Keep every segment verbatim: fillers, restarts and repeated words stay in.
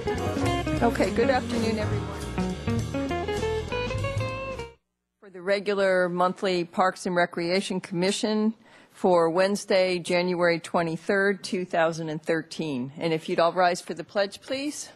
Okay, good afternoon, everyone. For the regular monthly Parks and Recreation Commission for Wednesday, January twenty-third, two thousand thirteen. And if you'd all rise for the pledge, please.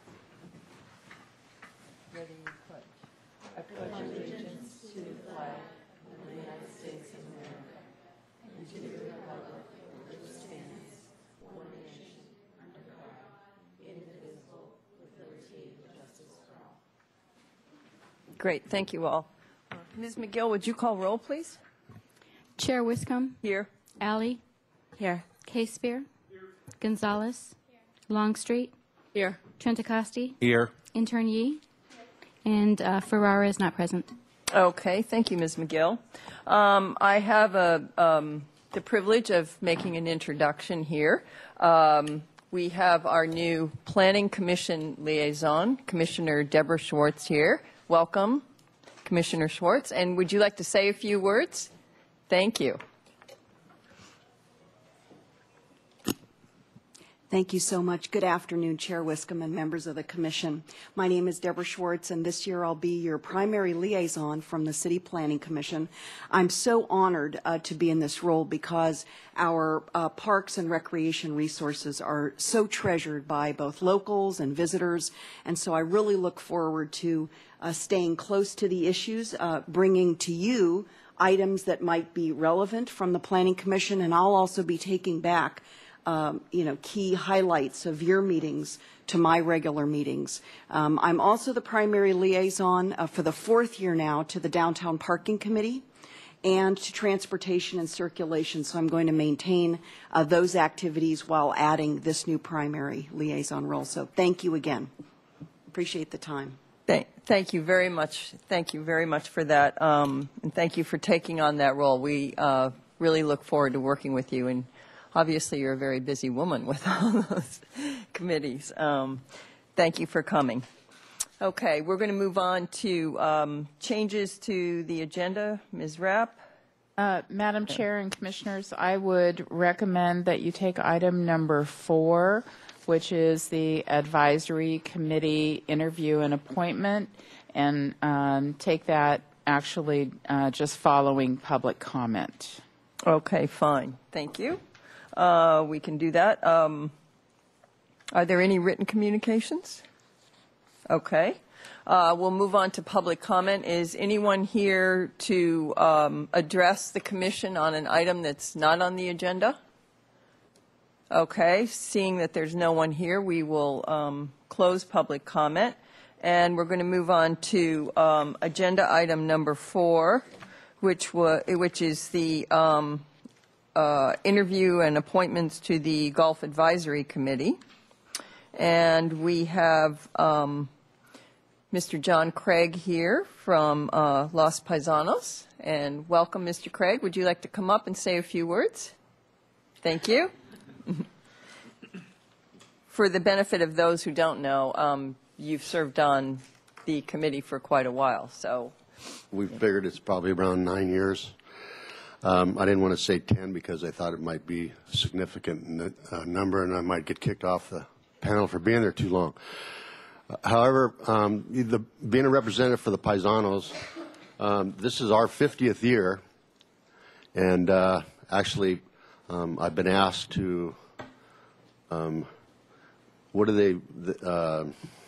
Ready, pledge. I pledge allegiance to the flag of the United States of America and to the republic for which it stands, one nation, under God, indivisible, with liberty and justice for all. Great, thank you all. Uh, Miz McGill, would you call roll, please? Chair Wiscombe. Here. Alley. Here. K-Spear. Here. Gonzalez. Here. Longstreet. Here. Trentacosti. Here. Intern Yee. And uh, Ferrara is not present. Okay, thank you, Miz McGill. Um, I have a, um, the privilege of making an introduction here. Um, we have our new Planning Commission liaison, Commissioner Deborah Schwartz here. Welcome, Commissioner Schwartz. And would you like to say a few words? Thank you. Thank you so much. Good afternoon, Chair Wiscombe and members of the Commission. My name is Deborah Schwartz, and this year I'll be your primary liaison from the City Planning Commission. I'm so honored uh, to be in this role because our uh, parks and recreation resources are so treasured by both locals and visitors, and so I really look forward to uh, staying close to the issues, uh, bringing to you items that might be relevant from the Planning Commission, and I'll also be taking back Um, you know, key highlights of your meetings to my regular meetings. Um, I'm also the primary liaison uh, for the fourth year now to the Downtown Parking Committee and to Transportation and Circulation, so I'm going to maintain uh, those activities while adding this new primary liaison role. So thank you again. Appreciate the time. Thank, thank you very much. Thank you very much for that, um, and thank you for taking on that role. We uh, really look forward to working with you, and obviously, you're a very busy woman with all those committees. Um, thank you for coming. Okay, we're going to move on to um, changes to the agenda. Miz Rapp? Uh, Madam Chair and Commissioners, I would recommend that you take item number four, which is the Advisory Committee interview and appointment, and um, take that actually uh, just following public comment. Okay, fine. Thank you. Uh, we can do that. Um, are there any written communications? Okay. Uh, we'll move on to public comment. Is anyone here to um, address the commission on an item that's not on the agenda? Okay. Seeing that there's no one here, we will um, close public comment. And we're going to move on to um, agenda item number four, which, wa which is the um, Uh, interview and appointments to the Golf Advisory Committee. And we have um, Mister John Craig here from uh, Los Paisanos. And welcome, Mister Craig. Would you like to come up and say a few words? Thank you. For the benefit of those who don't know, um, you've served on the committee for quite a while. So we figured it's probably around nine years. Um, I didn't want to say ten because I thought it might be a significant uh, number and I might get kicked off the panel for being there too long. Uh, however, um, the, being a representative for the Paisanos, um, this is our fiftieth year, and uh, actually um, I've been asked to, um, what do they, the, uh,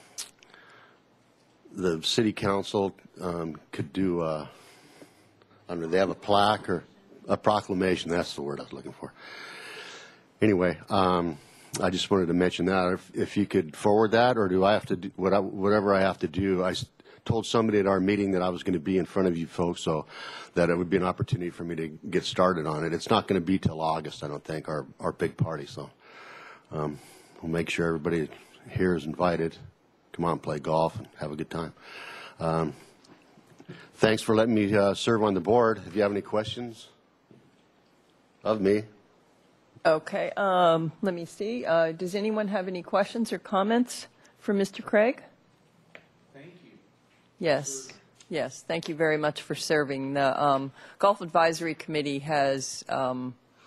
the city council um, could do, uh, I don't know, they have a plaque or a proclamation, that's the word I was looking for. Anyway, um, I just wanted to mention that. If, if you could forward that, or do I have to do what I, whatever I have to do. I told somebody at our meeting that I was going to be in front of you folks, so that it would be an opportunity for me to get started on it. It's not going to be till August, I don't think, our, our big party. So um, we'll make sure everybody here is invited. Come on, play golf and have a good time. Um, thanks for letting me uh, serve on the board. If you have any questions of me. Okay, um, let me see. Uh, does anyone have any questions or comments for Mister Craig? Thank you. Yes, yes. Thank you very much for serving. The um, Golf Advisory Committee has um,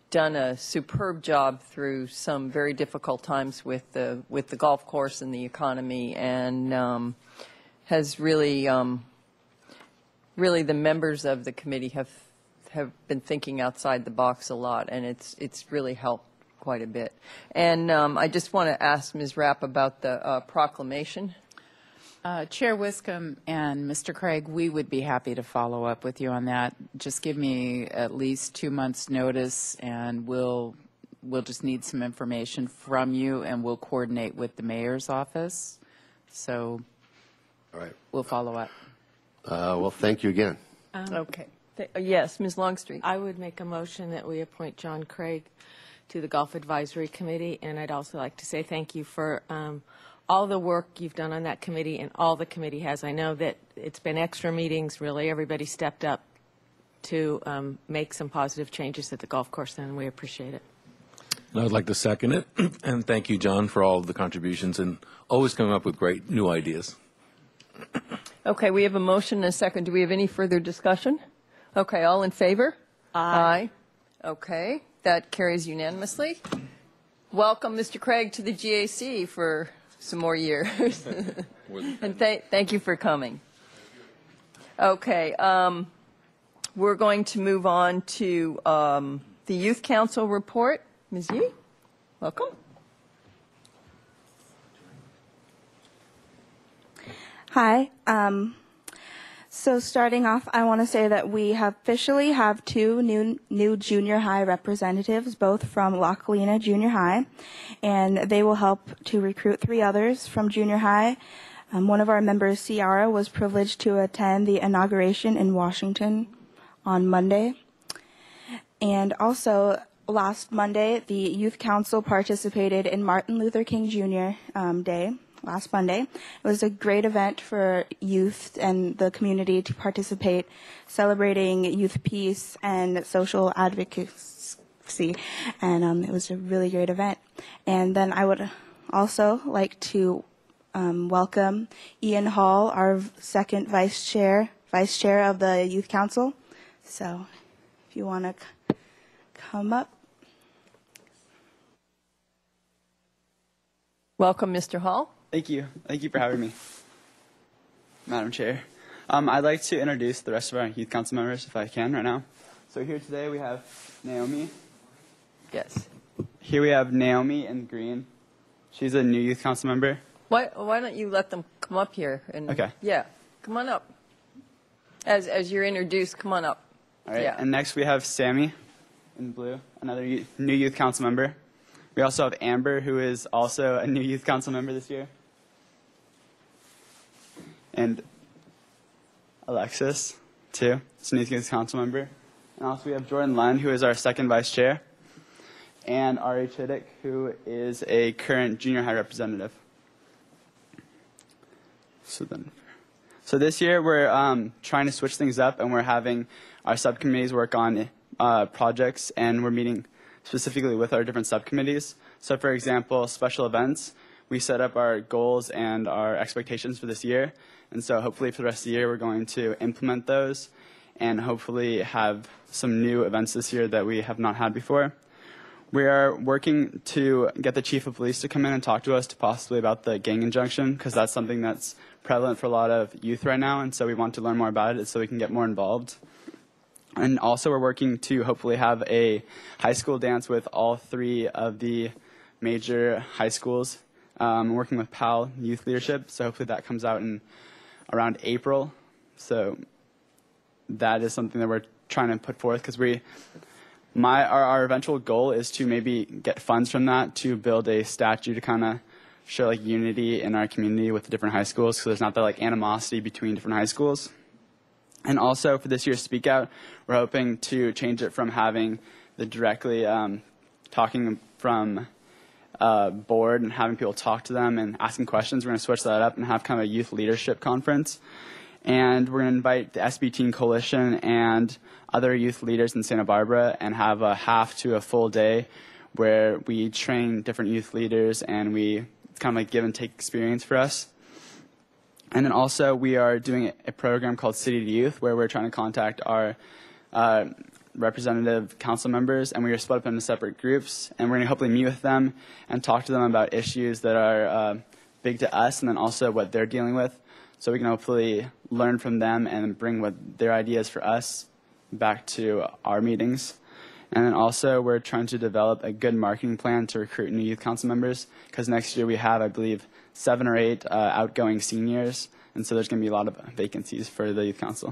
done a superb job through some very difficult times with the with the golf course and the economy, and um, has really um, really the members of the committee have have been thinking outside the box a lot, and it's it's really helped quite a bit. And um, I just want to ask Miz Rapp about the uh, proclamation. Uh, Chair Wiscombe and Mister Craig, we would be happy to follow up with you on that. Just give me at least two months' notice, and we'll we'll just need some information from you, and we'll coordinate with the mayor's office. So, All right. we'll follow up. Uh, well, thank you again. Okay. Th- uh, yes, Miz Longstreet. I would make a motion that we appoint John Craig to the Golf Advisory Committee, and I'd also like to say thank you for um, all the work you've done on that committee and all the committee has. I know that it's been extra meetings, really. Everybody stepped up to um, make some positive changes at the golf course, and we appreciate it. I would like to second it, and thank you, John, for all of the contributions and always coming up with great new ideas. Okay, we have a motion and a second. Do we have any further discussion? Okay, all in favor? Aye. Aye. Okay, that carries unanimously. Welcome, Mister Craig, to the G A C for some more years. And th- thank you for coming. Okay, um, we're going to move on to um, the Youth Council report. Miz Yee, welcome. Hi. Um, so starting off, I want to say that we have officially have two new new junior high representatives, both from La Colina Junior High, and they will help to recruit three others from junior high. Um, one of our members, Ciara, was privileged to attend the inauguration in Washington on Monday. And also, last Monday, the Youth Council participated in Martin Luther King Junior Um, Day. Last Monday. It was a great event for youth and the community to participate, celebrating youth peace and social advocacy, and um, it was a really great event. And then I would also like to um, welcome Ian Hall, our second vice chair, vice chair of the Youth Council. So if you want to c- come up. Welcome, Mister Hall. Thank you. Thank you for having me, Madam Chair. Um, I'd like to introduce the rest of our Youth Council members, if I can, right now. So here today we have Naomi. Yes. Here we have Naomi in green. She's a new Youth Council member. Why, why don't you let them come up here? And, Okay. Yeah, come on up. As as you're introduced, come on up. All right. Yeah. And next we have Sammy in blue, another y- new Youth Council member. We also have Amber, who is also a new Youth Council member this year. And Alexis, too, is a new Youth Council member. And also we have Jordan Lund, who is our second vice chair. And Ari Chittick, who is a current junior high representative. So then, so this year we're um, trying to switch things up, and we're having our subcommittees work on uh, projects, and we're meeting specifically with our different subcommittees. So for example, special events, we set up our goals and our expectations for this year. And so hopefully for the rest of the year, we're going to implement those and hopefully have some new events this year that we have not had before. We are working to get the chief of police to come in and talk to us to possibly about the gang injunction, because that's something that's prevalent for a lot of youth right now. And so we want to learn more about it so we can get more involved. And also we're working to hopefully have a high school dance with all three of the major high schools. Um, working with P A L Youth Leadership, so hopefully that comes out in around April. So that is something that we're trying to put forth, because we, my our, our eventual goal is to maybe get funds from that to build a statue to kind of show like unity in our community with the different high schools, so there's not that like animosity between different high schools. And also for this year's Speak Out, we're hoping to change it from having the directly um, talking from uh, board and having people talk to them and asking questions. We're going to switch that up and have kind of a youth leadership conference. And we're going to invite the S B Teen Coalition and other youth leaders in Santa Barbara and have a half to a full day where we train different youth leaders, and we it's kind of like give and take experience for us. And then also we are doing a program called City to Youth, where we're trying to contact our uh, representative council members, and we are split up into separate groups, and we're going to hopefully meet with them and talk to them about issues that are uh, big to us, and then also what they're dealing with, so we can hopefully learn from them and bring what their ideas for us back to our meetings. And then also we're trying to develop a good marketing plan to recruit new youth council members, because next year we have, I believe, seven or eight uh, outgoing seniors, and so there's going to be a lot of vacancies for the youth council.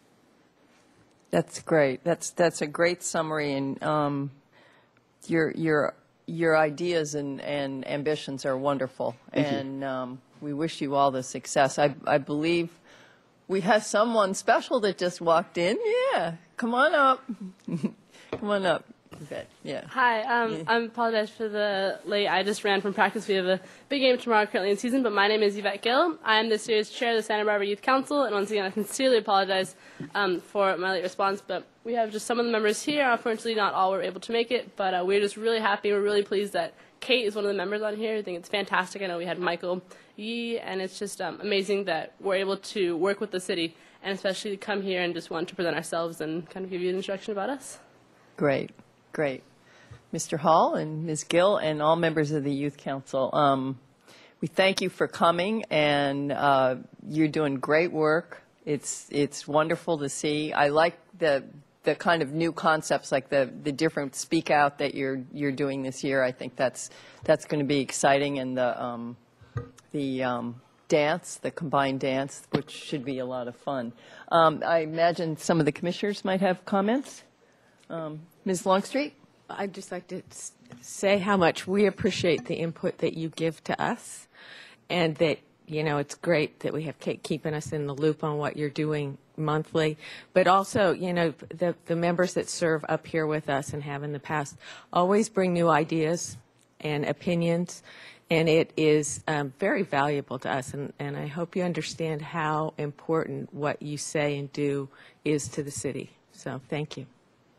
That's great. That's that's a great summary, and um, your your your ideas and, and ambitions are wonderful. Thank you. And um, we wish you all the success. I I believe we have someone special that just walked in. Yeah, come on up. Come on up. Yvette. Yeah. Hi, um, Yeah. I apologize for the late. I just ran from practice. We have a big game tomorrow currently in season, but my name is Yvette Gill. I am this year's chair of the Santa Barbara Youth Council, and once again, I sincerely apologize um, for my late response, but we have just some of the members here. Unfortunately, not all were able to make it, but uh, we're just really happy. We're really pleased that Kate is one of the members on here. I think it's fantastic. I know we had Michael Yee, and it's just um, amazing that we're able to work with the city, and especially come here and just want to present ourselves and kind of give you an introduction about us. Great. Great. Mister Hall and Miz Gill and all members of the Youth Council, um, we thank you for coming, and uh, you're doing great work. It's it's wonderful to see. I like the the kind of new concepts, like the the different speak out that you're you're doing this year. I think that's that's going to be exciting, and the um, the um, dance, the combined dance, which should be a lot of fun. Um, I imagine some of the commissioners might have comments. Um, Miz Longstreet? I'd just like to s- say how much we appreciate the input that you give to us, and that, you know, it's great that we have Kate keeping us in the loop on what you're doing monthly, but also, you know, the, the members that serve up here with us and have in the past always bring new ideas and opinions, and it is um, very valuable to us, and, and I hope you understand how important what you say and do is to the city. So thank you.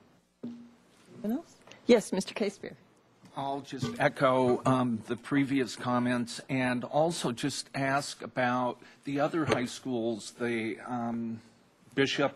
Anyone else? Yes, Mister Casebeer. I'll just echo um, the previous comments and also just ask about the other high schools, the um, Bishop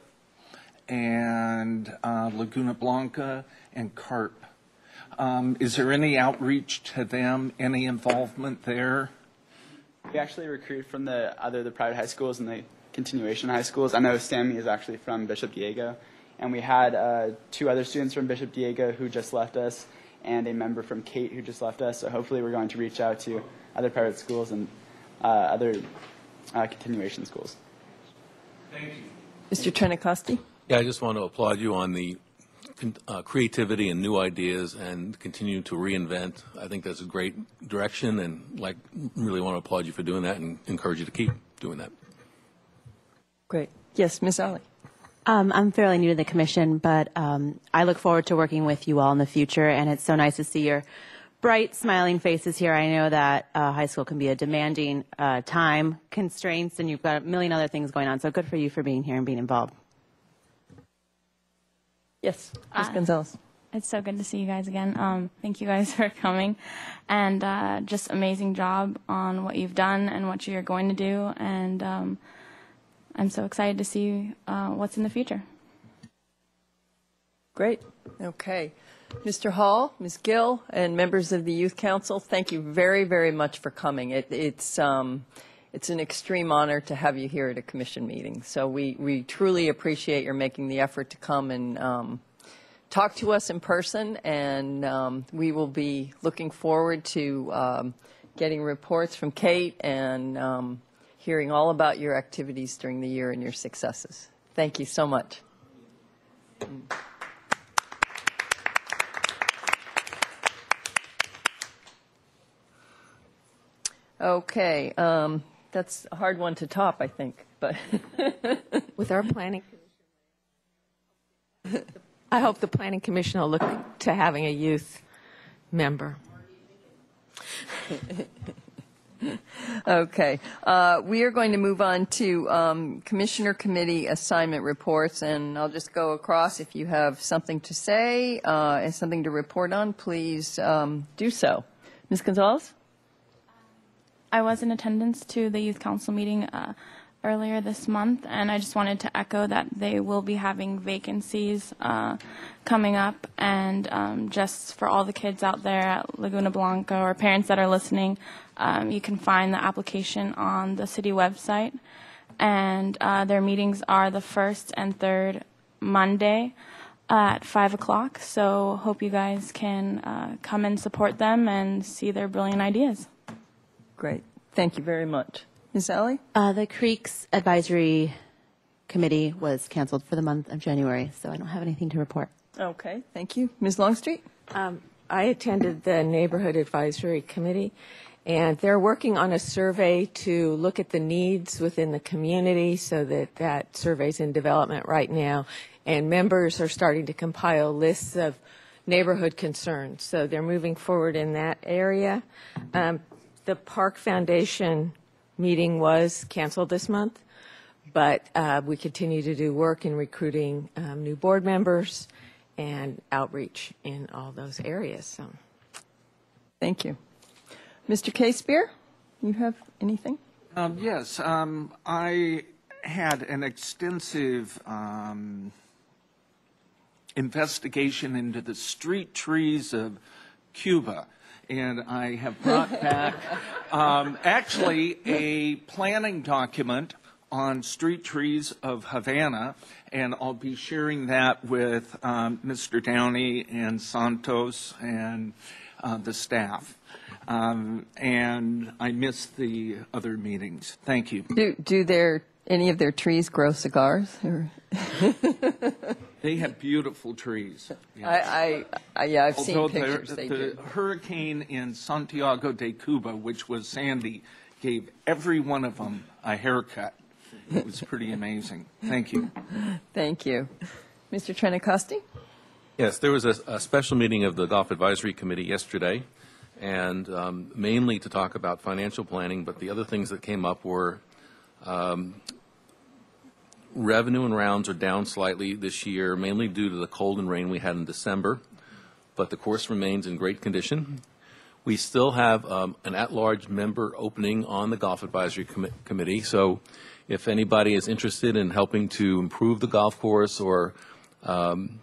and uh, Laguna Blanca and Carp. Um, is there any outreach to them, any involvement there? We actually recruit from the other the private high schools and the continuation high schools. I know Sammy is actually from Bishop Diego. And we had uh, two other students from Bishop Diego who just left us, and a member from Kate who just left us. So hopefully we're going to reach out to other private schools and uh, other uh, continuation schools. Thank you. Mister Trenicosti? Yeah, I just want to applaud you on the uh, creativity and new ideas and continue to reinvent. I think that's a great direction, and like really want to applaud you for doing that and encourage you to keep doing that. Great. Yes, Miz Ali. Um, I'm fairly new to the commission, but um, I look forward to working with you all in the future, and it's so nice to see your bright, smiling faces here. I know that uh, high school can be a demanding uh, time constraints, and you've got a million other things going on, so good for you for being here and being involved. Yes, Miz Uh, Gonzalez. It's so good to see you guys again. Um, thank you guys for coming, and uh, just amazing job on what you've done and what you're going to do, and um, I'm so excited to see uh, what's in the future. Great. Okay. Mister Hall, Miz Gill, and members of the Youth Council, thank you very, very much for coming. It, it's um, it's an extreme honor to have you here at a commission meeting. So we, we truly appreciate your making the effort to come and um, talk to us in person, and um, we will be looking forward to um, getting reports from Kate and um, hearing all about your activities during the year and your successes. Thank you so much. Okay, um, that's a hard one to top, I think, but With our planning commission, I hope the planning commission will look to having a youth member. Okay. Uh, we are going to move on to um, Commissioner Committee assignment reports, and I'll just go across. If you have something to say uh, and something to report on, please um, do so. Miz Gonzalez? I was in attendance to the youth council meeting uh, earlier this month, and I just wanted to echo that they will be having vacancies uh, coming up, and um, just for all the kids out there at Laguna Blanca or parents that are listening, um, you can find the application on the city website, and uh, their meetings are the first and third Monday at five o'clock, so hope you guys can uh, come and support them and see their brilliant ideas. Great. Thank you very much. Miz Alley? Uh, the Creeks Advisory Committee was canceled for the month of January, so I don't have anything to report. Okay, thank you. Miz Longstreet? Um, I attended the Neighborhood Advisory Committee, and they're working on a survey to look at the needs within the community, so that that survey's in development right now, and members are starting to compile lists of neighborhood concerns. So they're moving forward in that area. Um, the Park Foundation meeting was canceled this month, but uh, we continue to do work in recruiting um, new board members and outreach in all those areas. So, thank you. Mister K-Spear, you have anything? Um, yes, um, I had an extensive um, investigation into the street trees of Cuba, and I have brought back um, actually a planning document on street trees of Havana, and I'll be sharing that with um, Mister Downey and Santos and uh, the staff. Um, and I missed the other meetings. Thank you. Do, do their, any of their trees grow cigars? Or? They have beautiful trees. Yes. I, I, I, yeah, I've Although seen pictures. The, they the do. hurricane in Santiago de Cuba, which was Sandy, gave every one of them a haircut. It was pretty amazing. Thank you. Thank you. Mister Trenicosti? Yes, there was a, a special meeting of the Golf Advisory Committee yesterday, and um, mainly to talk about financial planning, but the other things that came up were um, revenue and rounds are down slightly this year, mainly due to the cold and rain we had in December, but the course remains in great condition. We still have um, an at-large member opening on the Golf Advisory Com- Committee, so if anybody is interested in helping to improve the golf course or um,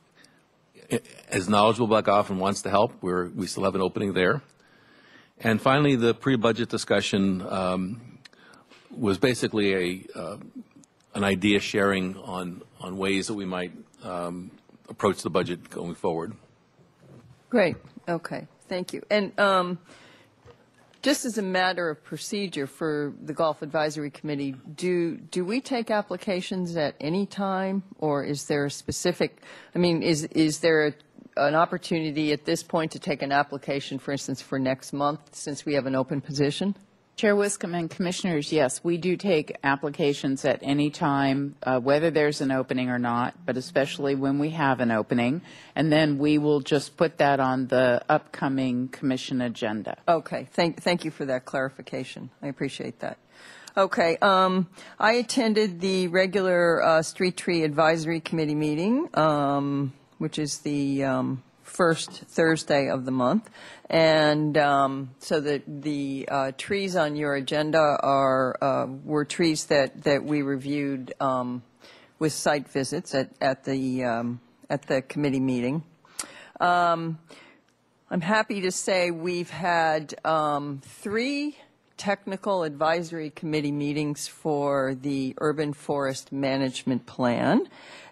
is knowledgeable about golf and wants to help, we're, we still have an opening there. And finally, the pre-budget discussion um, was basically a uh, an idea sharing on, on ways that we might um, approach the budget going forward. Great. Okay. Thank you. And um, just as a matter of procedure for the Golf Advisory Committee, do do we take applications at any time, or is there a specific, I mean, is, is there a, an opportunity at this point to take an application, for instance, for next month, since we have an open position? Chair Wiscombe and Commissioners, yes, we do take applications at any time, uh, whether there's an opening or not, but especially when we have an opening. And then we will just put that on the upcoming commission agenda. Okay. Thank, thank you for that clarification. I appreciate that. Okay. Um, I attended the regular uh, Street Tree Advisory Committee meeting, um, which is the um, first Thursday of the month. And um, so the, the uh, trees on your agenda are uh, were trees that, that we reviewed um, with site visits at, at, the, um, at the committee meeting. Um, I'm happy to say we've had um, three technical advisory committee meetings for the Urban Forest Management Plan.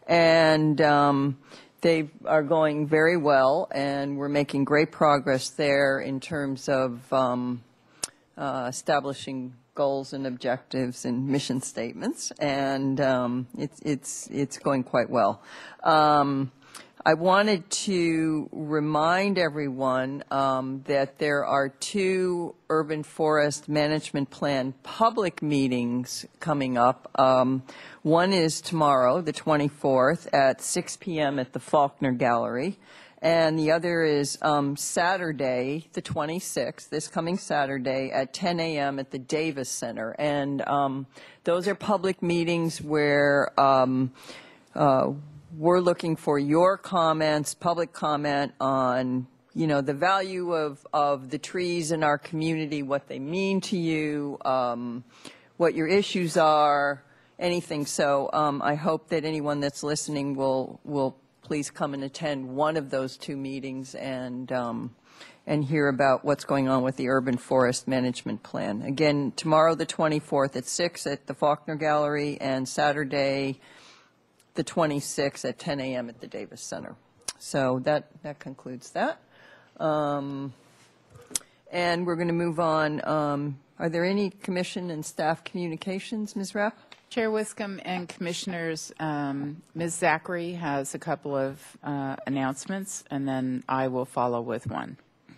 And um, they are going very well, and we're making great progress there in terms of um, uh, establishing goals and objectives and mission statements, and um, it's it's it's going quite well. Um, I wanted to remind everyone um, that there are two Urban Forest Management Plan public meetings coming up. Um, one is tomorrow, the twenty-fourth, at six p.m. at the Faulkner Gallery, and the other is um, Saturday, the twenty-sixth, this coming Saturday, at ten a.m. at the Davis Center. And um, those are public meetings where um, uh, we're looking for your comments, public comment on, you know, the value of, of the trees in our community, what they mean to you, um, what your issues are, anything. So um, I hope that anyone that's listening will will please come and attend one of those two meetings and um, and hear about what's going on with the Urban Forest Management Plan. Again, tomorrow the twenty-fourth at six at the Faulkner Gallery, and Saturday the twenty-sixth at ten a m at the Davis Center. So that, that concludes that. Um, and we're going to move on. Um, are there any commission and staff communications, Miz Rapp? Chair Wiscombe and Commissioners, um, Miz Zachary has a couple of uh, announcements, and then I will follow with one.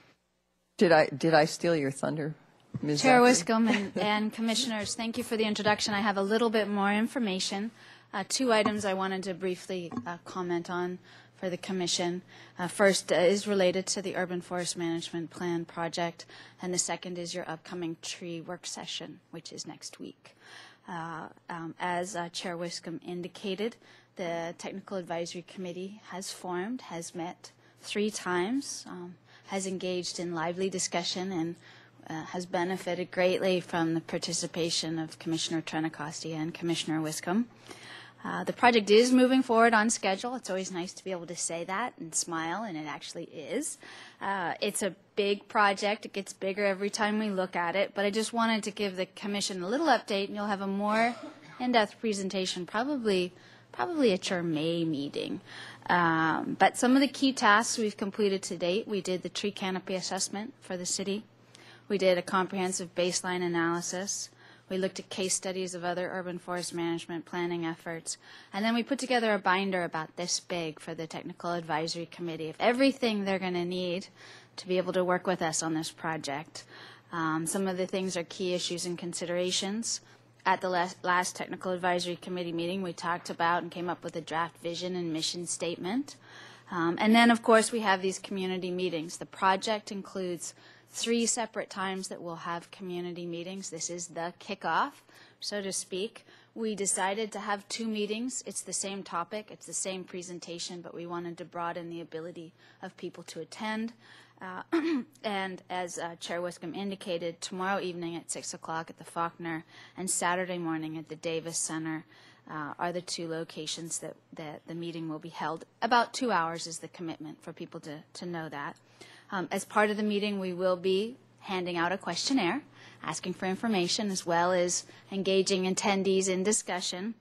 Did I did I steal your thunder, Miz Chair Zachary? Wiscombe and, and Commissioners, thank you for the introduction. I have a little bit more information. Uh, two items I wanted to briefly uh, comment on for the Commission. Uh, first uh, is related to the Urban Forest Management Plan project, and the second is your upcoming tree work session, which is next week. Uh, um, as uh, Chair Wiscombe indicated, the Technical Advisory Committee has formed, has met three times, um, has engaged in lively discussion, and uh, has benefited greatly from the participation of Commissioner Trentacosti and Commissioner Wiscombe. Uh, the project is moving forward on schedule. It's always nice to be able to say that and smile, and it actually is. Uh, it's a big project. It gets bigger every time we look at it, but I just wanted to give the Commission a little update, and you'll have a more in-depth presentation probably probably at your May meeting. Um, but some of the key tasks we've completed to date, we did the tree canopy assessment for the city. We did a comprehensive baseline analysis. We looked at case studies of other urban forest management planning efforts. And then we put together a binder about this big for the Technical Advisory Committee of everything they're going to need to be able to work with us on this project. Um, some of the things are key issues and considerations. At the last, last Technical Advisory Committee meeting, we talked about and came up with a draft vision and mission statement. Um, and then, of course, we have these community meetings. The project includes three separate times that we'll have community meetings. This is the kickoff, so to speak. We decided to have two meetings. It's the same topic, it's the same presentation, but we wanted to broaden the ability of people to attend. Uh, and as uh, Chair Wiscombe indicated, tomorrow evening at six o'clock at the Faulkner and Saturday morning at the Davis Center uh, are the two locations that, that the meeting will be held. About two hours is the commitment for people to, to know that. Um, as part of the meeting, we will be handing out a questionnaire, asking for information, as well as engaging attendees in discussion,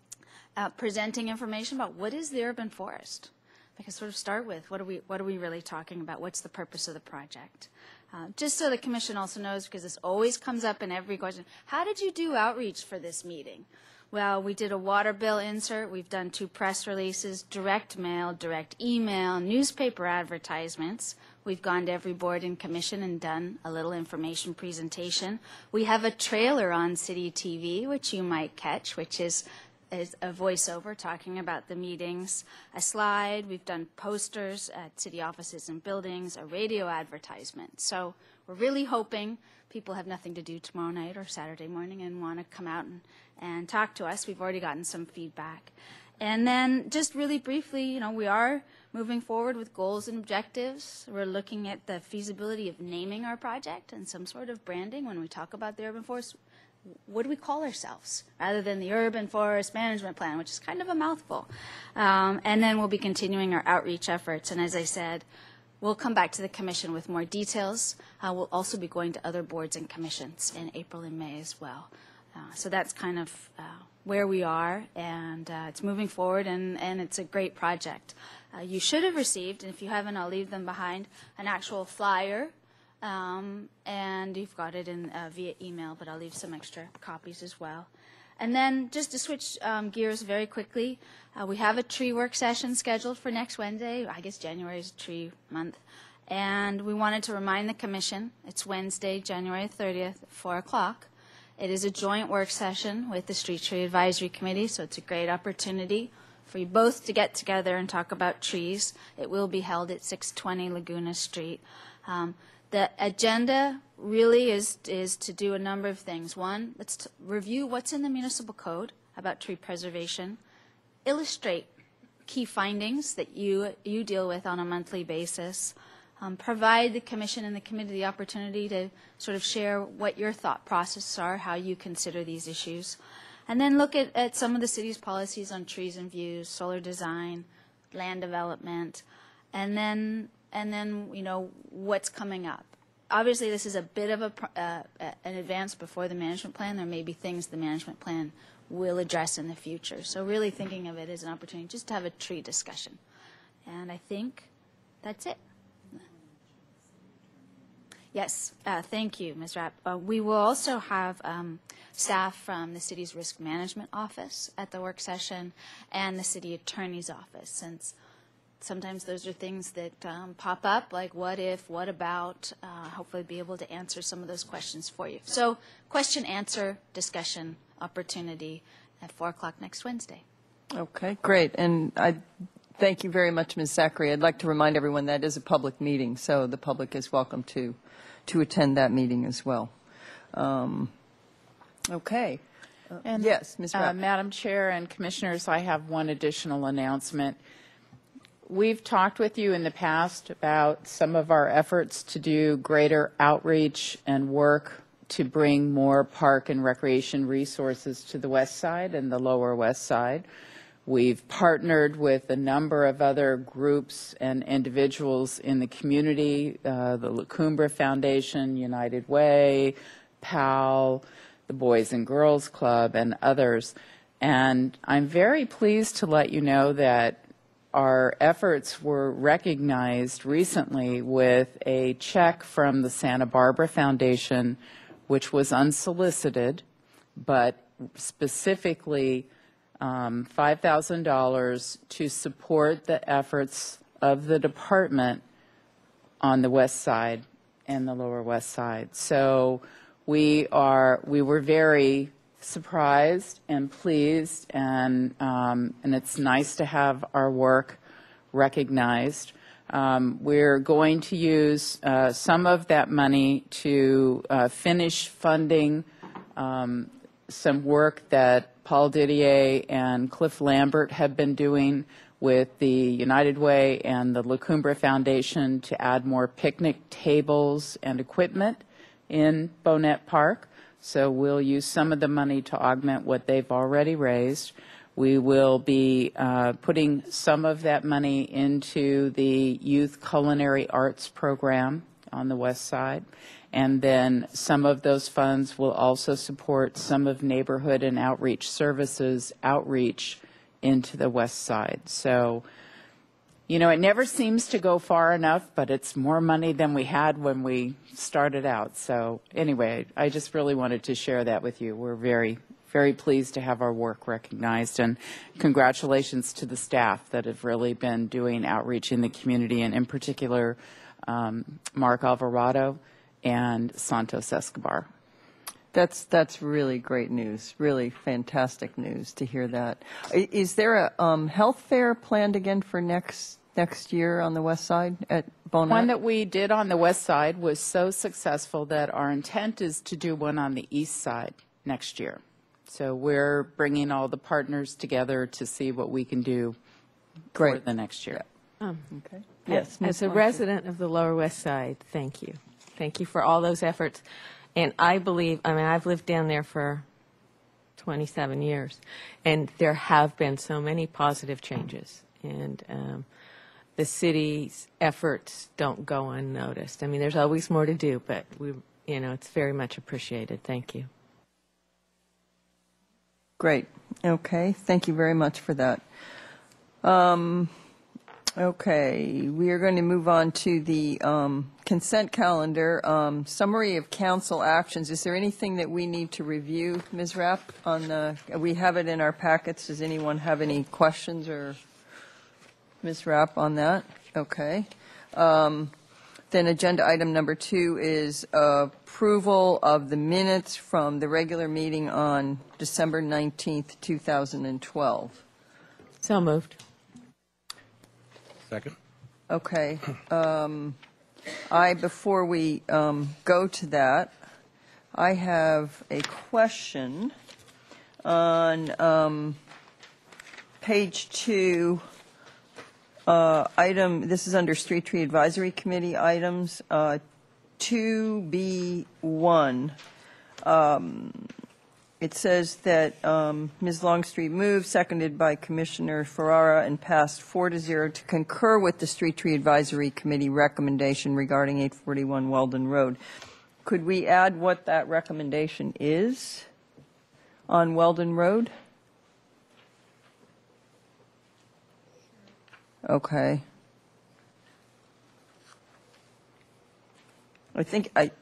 uh, presenting information about what is the urban forest. I can sort of start with what are we what are we really talking about? What's the purpose of the project? Uh, just so the Commission also knows, because this always comes up in every question, how did you do outreach for this meeting? Well, we did a water bill insert. We've done two press releases, direct mail, direct email, newspaper advertisements. We've gone to every board and commission and done a little information presentation. We have a trailer on City T V, which you might catch, which is, is a voiceover talking about the meetings, a slide. We've done posters at city offices and buildings, a radio advertisement. So we're really hoping people have nothing to do tomorrow night or Saturday morning and want to come out and, and talk to us. We've already gotten some feedback. And then just really briefly, you know, we are moving forward with goals and objectives. We're looking at the feasibility of naming our project and some sort of branding when we talk about the urban forest. What do we call ourselves rather than the Urban Forest Management Plan, which is kind of a mouthful. Um, and then we'll be continuing our outreach efforts. And as I said, we'll come back to the Commission with more details. Uh, we'll also be going to other boards and commissions in April and May as well. Uh, so that's kind of uh, where we are, and uh, it's moving forward, and, and it's a great project. Uh, you should have received, and if you haven't, I'll leave them behind, an actual flyer, um, and you've got it in uh, via email, but I'll leave some extra copies as well. And then just to switch um, gears very quickly, uh, we have a tree work session scheduled for next Wednesday. I guess January is tree month. And we wanted to remind the Commission, it's Wednesday, January thirtieth, at four o'clock. It is a joint work session with the Street Tree Advisory Committee, so it's a great opportunity for you both to get together and talk about trees. It will be held at six twenty Laguna Street. Um, the agenda really is, is to do a number of things. One, let's t- review what's in the municipal code about tree preservation, illustrate key findings that you, you deal with on a monthly basis, um, provide the commission and the committee the opportunity to sort of share what your thought processes are, how you consider these issues, and then look at, at some of the city's policies on trees and views, solar design, land development, and then and then you know what's coming up. Obviously, this is a bit of a uh, an advance before the management plan. There may be things the management plan will address in the future. So really thinking of it as an opportunity just to have a tree discussion. And I think that's it. Yes, uh, thank you, Miz Rapp. Uh, we will also have um, staff from the city's risk management office at the work session and the city attorney's office, since sometimes those are things that um, pop up, like what if, what about, uh, hopefully be able to answer some of those questions for you. So question, answer, discussion opportunity at four o'clock next Wednesday. Okay, great. And I thank you very much, Miz Zachary. I'd like to remind everyone that is a public meeting, so the public is welcome to to attend that meeting as well. Um, okay. Uh, And, yes, Miz uh, Rapp. Madam Chair and Commissioners, I have one additional announcement. We've talked with you in the past about some of our efforts to do greater outreach and work to bring more park and recreation resources to the west side and the lower west side. We've partnered with a number of other groups and individuals in the community, uh, the La Cumbre Foundation, United Way, P A L, the Boys and Girls Club, and others. And I'm very pleased to let you know that our efforts were recognized recently with a check from the Santa Barbara Foundation, which was unsolicited, but specifically um, five thousand dollars to support the efforts of the department on the west side and the lower west side. So we are, we were very surprised and pleased, and um, and it's nice to have our work recognized. Um, we're going to use uh, some of that money to uh, finish funding um, some work that Paul Didier and Cliff Lambert have been doing with the United Way and the La Cumbre Foundation to add more picnic tables and equipment in Bonnet Park. So we'll use some of the money to augment what they've already raised. We will be uh, putting some of that money into the Youth Culinary Arts Program on the west side. And then some of those funds will also support some of neighborhood and outreach services outreach into the west side. So, you know, it never seems to go far enough, but it's more money than we had when we started out. So anyway, I just really wanted to share that with you. We're very, very pleased to have our work recognized, and congratulations to the staff that have really been doing outreach in the community, and in particular, um, Mark Alvarado and Santos Escobar. That's that's really great news, really fantastic news to hear that. I- Is there a um, health fair planned again for next next year on the west side at Bonnet? One that we did on the west side was so successful that our intent is to do one on the east side next year. So we're bringing all the partners together to see what we can do for Great. the next year. Um, Okay. Yes, Miz as a Marshall. resident of the Lower West Side, thank you. Thank you for all those efforts. And I believe, I mean, I've lived down there for twenty-seven years, and there have been so many positive changes. And um, the city's efforts don't go unnoticed. I mean, there's always more to do, but we, you know, it's very much appreciated. Thank you. Great. Okay. Thank you very much for that. Um, okay. We are going to move on to the um, consent calendar. Um, summary of council actions. Is there anything that we need to review, Miz Rapp? On the, we have it in our packets. Does anyone have any questions or Miz Rapp on that? Okay. Um, Then agenda item number two is approval of the minutes from the regular meeting on December nineteenth, two thousand twelve. So moved. Second. Okay. Um, I, before we um, go to that, I have a question on um, page two, uh, item, this is under Street Tree Advisory Committee items, uh, two B one. Um, It says that um, Miz Longstreet moved, seconded by Commissioner Ferrara, and passed four to zero to concur with the Street Tree Advisory Committee recommendation regarding eight forty-one Weldon Road. Could we add what that recommendation is on Weldon Road? Okay. I think I...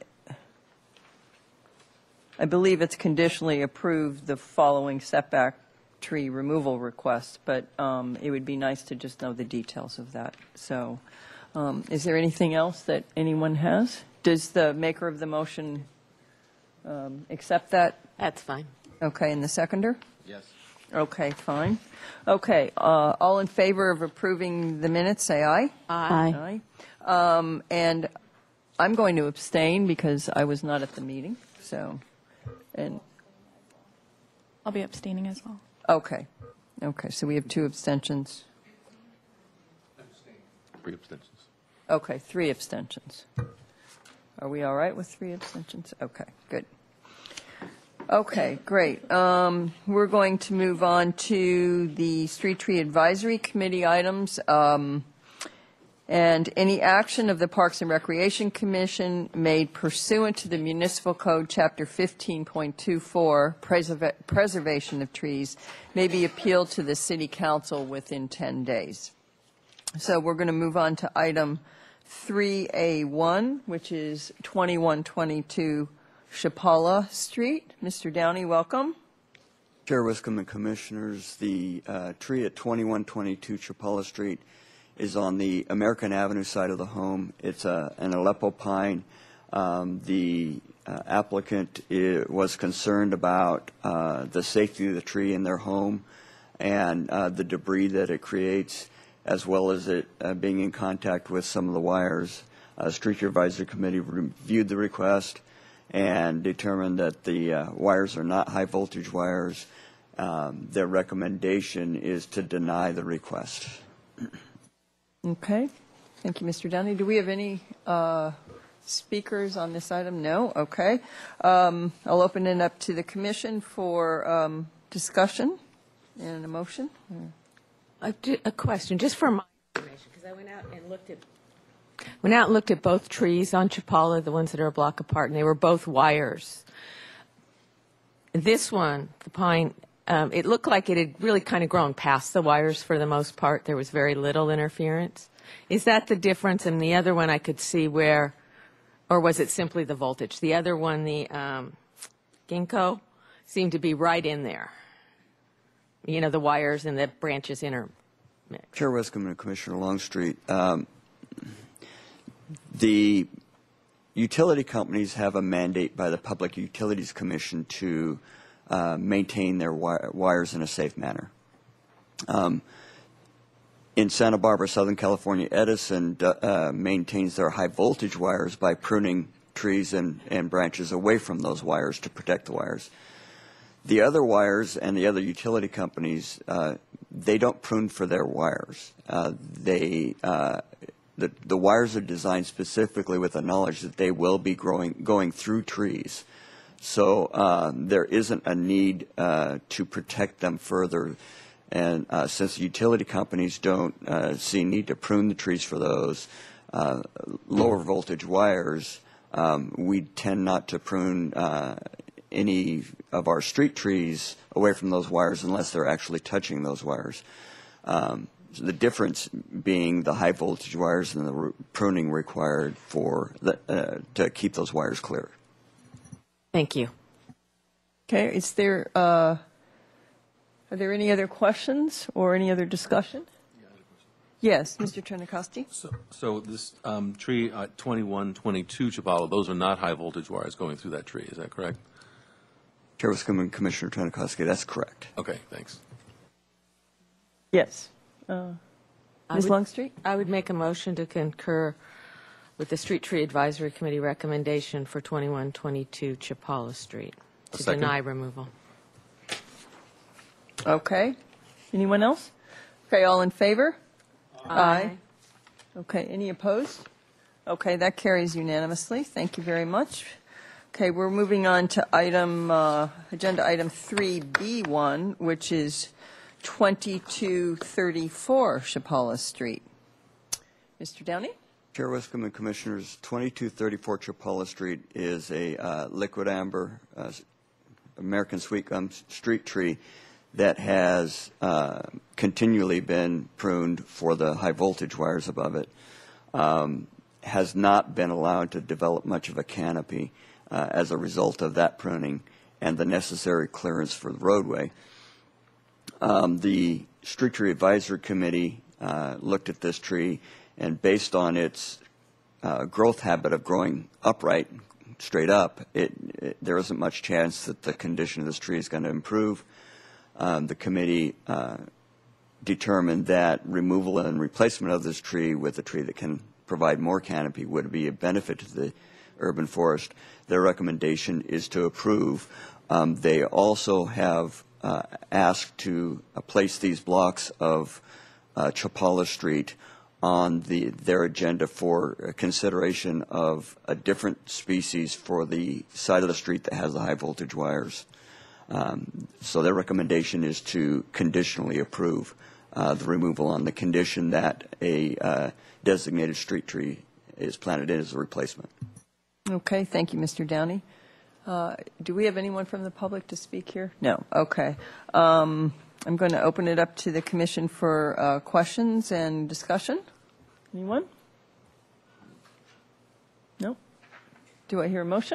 I believe it's conditionally approved the following setback tree removal request, but um, it would be nice to just know the details of that. So um, is there anything else that anyone has? Does the maker of the motion um, accept that? That's fine. Okay, and the seconder? Yes. Okay, fine. Okay, uh, all in favor of approving the minutes, say aye. Aye. Aye. Um, And I'm going to abstain because I was not at the meeting, so... And I'll be abstaining as well. okay, okay. So we have two abstentions. Three abstentions. Okay, three abstentions. Are we all right with three abstentions? Okay, good. Okay, great. Um, we're going to move on to the Street Tree Advisory Committee items. Um, And any action of the Parks and Recreation Commission made pursuant to the Municipal Code, Chapter fifteen point two four, preserva- preservation of trees, may be appealed to the City Council within ten days. So we're going to move on to item three A one, which is twenty-one twenty-two Chapala Street. Mister Downey, welcome. Chair Wiscombe and Commissioners, the uh, tree at twenty-one twenty-two Chapala Street is on the American Avenue side of the home. It's a, an Aleppo pine. Um, the uh, applicant I- was concerned about uh, the safety of the tree in their home and uh, the debris that it creates, as well as it uh, being in contact with some of the wires. Uh, Street Advisory Committee reviewed the request and determined that the uh, wires are not high voltage wires. Um, their recommendation is to deny the request. Okay. Thank you, Mister Downey. Do we have any uh, speakers on this item? No? Okay. Um, I'll open it up to the commission for um, discussion and a motion. A, a question, just for my information, because I went out and looked at went out and looked at both trees on Chapala, the ones that are a block apart, and they were both wires. This one, the pine, um, it looked like it had really kind of grown past the wires for the most part. There was very little interference. Is that the difference? And the other one I could see where, or was it simply the voltage? The other one, the um, ginkgo, seemed to be right in there. You know, the wires and the branches intermix. Chair Wiscombe and Commissioner Longstreet, um, the utility companies have a mandate by the Public Utilities Commission to uh, maintain their wi- wires in a safe manner. Um, in Santa Barbara, Southern California, Edison uh, maintains their high voltage wires by pruning trees and, and branches away from those wires to protect the wires. The other wires and the other utility companies, uh, they don't prune for their wires. Uh, they uh, the the wires are designed specifically with the knowledge that they will be growing going through trees. So uh, there isn't a need uh, to protect them further. And uh, since the utility companies don't uh, see need to prune the trees for those uh, lower voltage wires, um, we tend not to prune uh, any of our street trees away from those wires unless they're actually touching those wires. Um, so the difference being the high voltage wires and the r- pruning required for the, uh, to keep those wires clear. Thank you. Okay, is there, uh, are there any other questions or any other discussion? Yes, Mister Trinacosti? So, so this um, tree at twenty-one twenty-two Chapala, those are not high voltage wires going through that tree, is that correct? Chair Wiscombe and Commissioner Trinacosti, that's correct. Okay, thanks. Yes. Uh, Miz would- Longstreet? I would make a motion to concur with the Street Tree Advisory Committee recommendation for twenty-one twenty-two Chapala Street A to second. deny removal. Okay. Anyone else? Okay, all in favor? Aye. Okay, any opposed? Okay, that carries unanimously. Thank you very much. Okay, we're moving on to item, uh, agenda item three B one, which is twenty-two thirty-four Chapala Street. Mister Downey? Chair Wiscombe and Commissioners, twenty-two thirty-four Chapala Street is a uh, liquid amber uh, American sweet gum street tree that has uh, continually been pruned for the high voltage wires above it. Um, has not been allowed to develop much of a canopy uh, as a result of that pruning and the necessary clearance for the roadway. Um, the Street Tree Advisory Committee uh, looked at this tree, and based on its uh, growth habit of growing upright, straight up, it, it, there isn't much chance that the condition of this tree is going to improve. Um, the committee uh, determined that removal and replacement of this tree with a tree that can provide more canopy would be a benefit to the urban forest. Their recommendation is to approve. Um, they also have uh, asked to uh, place these blocks of uh, Chapala Street on the, their agenda for consideration of a different species for the side of the street that has the high voltage wires. Um, so their recommendation is to conditionally approve uh, the removal on the condition that a uh, designated street tree is planted in as a replacement. Okay, thank you, Mister Downey. Uh, do we have anyone from the public to speak here? No. Okay. Um, I'm going to open it up to the Commission for uh, questions and discussion. Anyone? No? Do I hear a motion?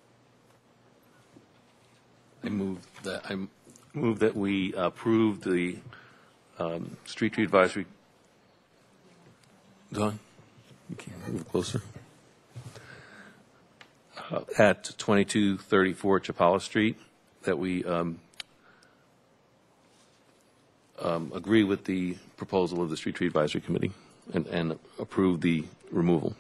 I move that I move that we approve the um, Street Tree Advisory. Don, you can move closer. Uh, at twenty-two thirty-four Chapala Street, that we um, um, agree with the proposal of the Street Tree Advisory Committee and, and approve the removal.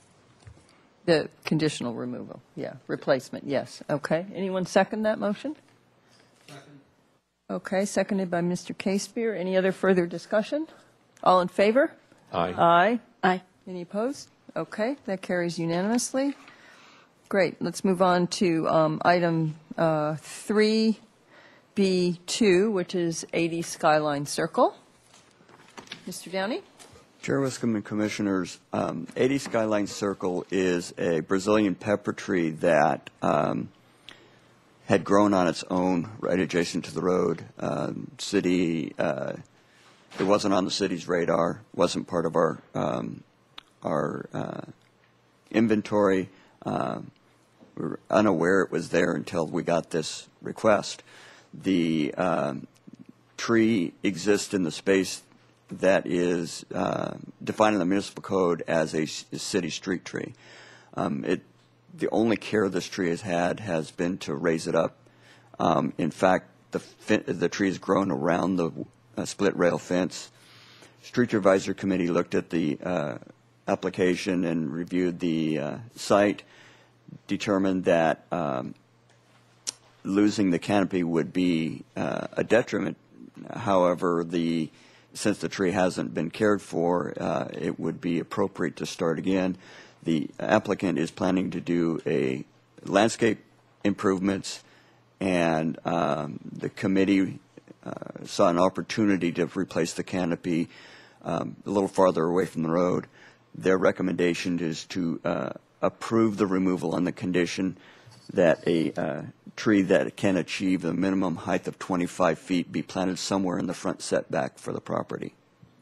The conditional removal, yeah. Replacement, yes. Okay. Anyone second that motion? Second. Okay, seconded by Mister Casebeer. Any other further discussion? All in favor? Aye. Aye. Aye. Any opposed? Okay, that carries unanimously. Great. Let's move on to um, item uh, three B two, which is eighty Skyline Circle. Mister Downey? Chair Wiscombe and Commissioners, um, eighty Skyline Circle is a Brazilian pepper tree that um, had grown on its own right adjacent to the road. Um, city, uh, it wasn't on the city's radar, wasn't part of our um, our uh, inventory. Uh, we were unaware it was there until we got this request. The um, tree exists in the space that is uh, defined in the municipal code as a, a city street tree. Um, it, the only care this tree has had has been to raise it up. Um, in fact, the, the tree has grown around the uh, split rail fence. Street Advisory Committee looked at the uh, application and reviewed the uh, site, determined that um, losing the canopy would be uh, a detriment. However, the since the tree hasn't been cared for, uh, it would be appropriate to start again. The applicant is planning to do a landscape improvements, and um, the committee uh, saw an opportunity to replace the canopy um, a little farther away from the road. Their recommendation is to uh, approve the removal on the condition that a uh, tree that can achieve a minimum height of twenty-five feet be planted somewhere in the front setback for the property.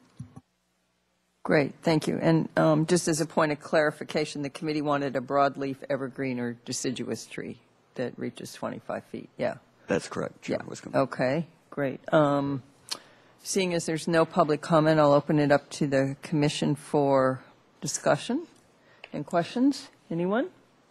Great, thank you. And um, just as a point of clarification, the committee wanted a broadleaf evergreen or deciduous tree that reaches twenty-five feet. Yeah. That's correct, Chair Yeah. Wiscombe. Okay, great. Um, seeing as there's no public comment, I'll open it up to the commission for discussion and questions. Anyone?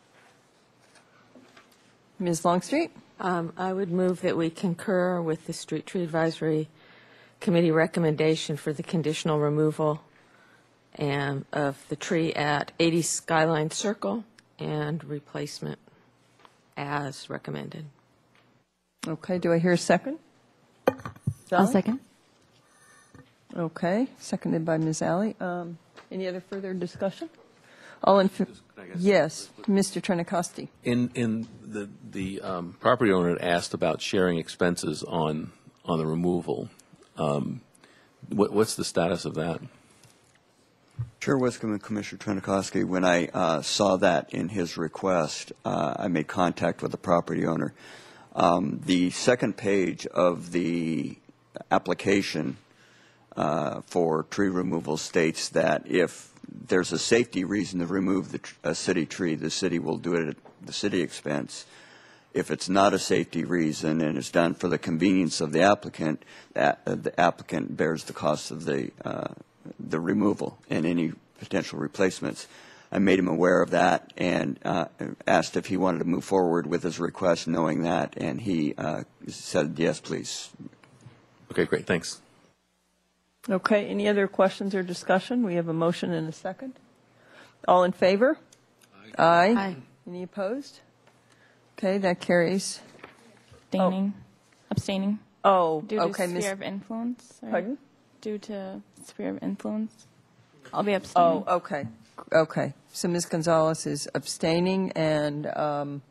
Miz Longstreet? Um, I would move that we concur with the Street Tree Advisory Committee recommendation for the conditional removal and of the tree at eighty Skyline Circle and replacement as recommended. Okay, do I hear a second? I'll second. Okay, seconded by Miz Alley. Um, Any other further discussion? All in, fa- yes, Mister Trinacosti. In, in the, the um, property owner had asked about sharing expenses on, on the removal. Um, what, what's the status of that? Chair Wiscombe and Commissioner Trinacosti, when I uh, saw that in his request, uh, I made contact with the property owner. Um, the second page of the application uh, for tree removal states that if there's a safety reason to remove the tr- a city tree, the city will do it at the city expense. If it's not a safety reason and it's done for the convenience of the applicant, uh, the applicant bears the cost of the uh, the removal and any potential replacements. I made him aware of that and uh, asked if he wanted to move forward with his request, knowing that, and he uh, said, yes, please. Okay, great, thanks. Okay, any other questions or discussion? We have a motion and a second. All in favor? Aye. Aye. Any opposed? Okay, that carries. Abstaining. Abstaining. Oh, Due to okay, sphere Miz of influence. or Pardon? Due to sphere of influence. I'll be abstaining. Oh, okay, okay. So Miz Gonzalez is abstaining, and um,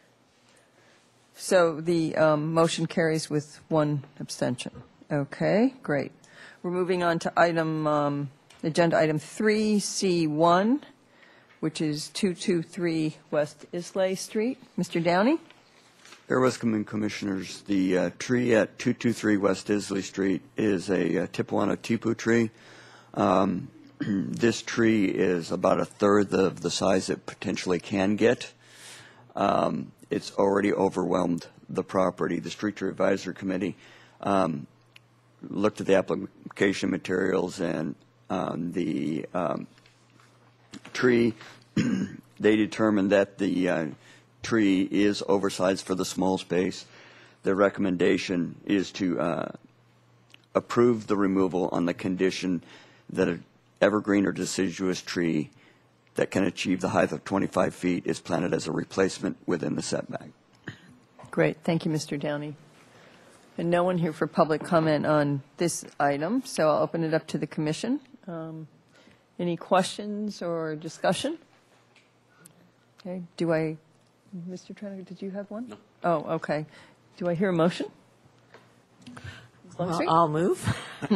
so the um, motion carries with one abstention. Okay, great. We're moving on to item, um, agenda item three C one, which is two two three West Islay Street. Mister Downey? Chair Wiscombe and Commissioners, the uh, tree at two two three West Islay Street is a uh, Tipuana tipu tree. Um, this tree is about a third of the size it potentially can get. Um, it's already overwhelmed the property. The Street Tree Advisory Committee um, looked at the application materials and um, the um, tree. They determined that the uh, tree is oversized for the small space. The recommendation is to uh, approve the removal on the condition that an evergreen or deciduous tree that can achieve the height of twenty-five feet is planted as a replacement within the setback. Great, thank you, Mister Downey. And no one here for public comment on this item, so I'll open it up to the commission. Um, any questions or discussion? Okay, do I, Mister Trenick, did you have one? No. Oh, okay. Do I hear a motion? Well, I'll move.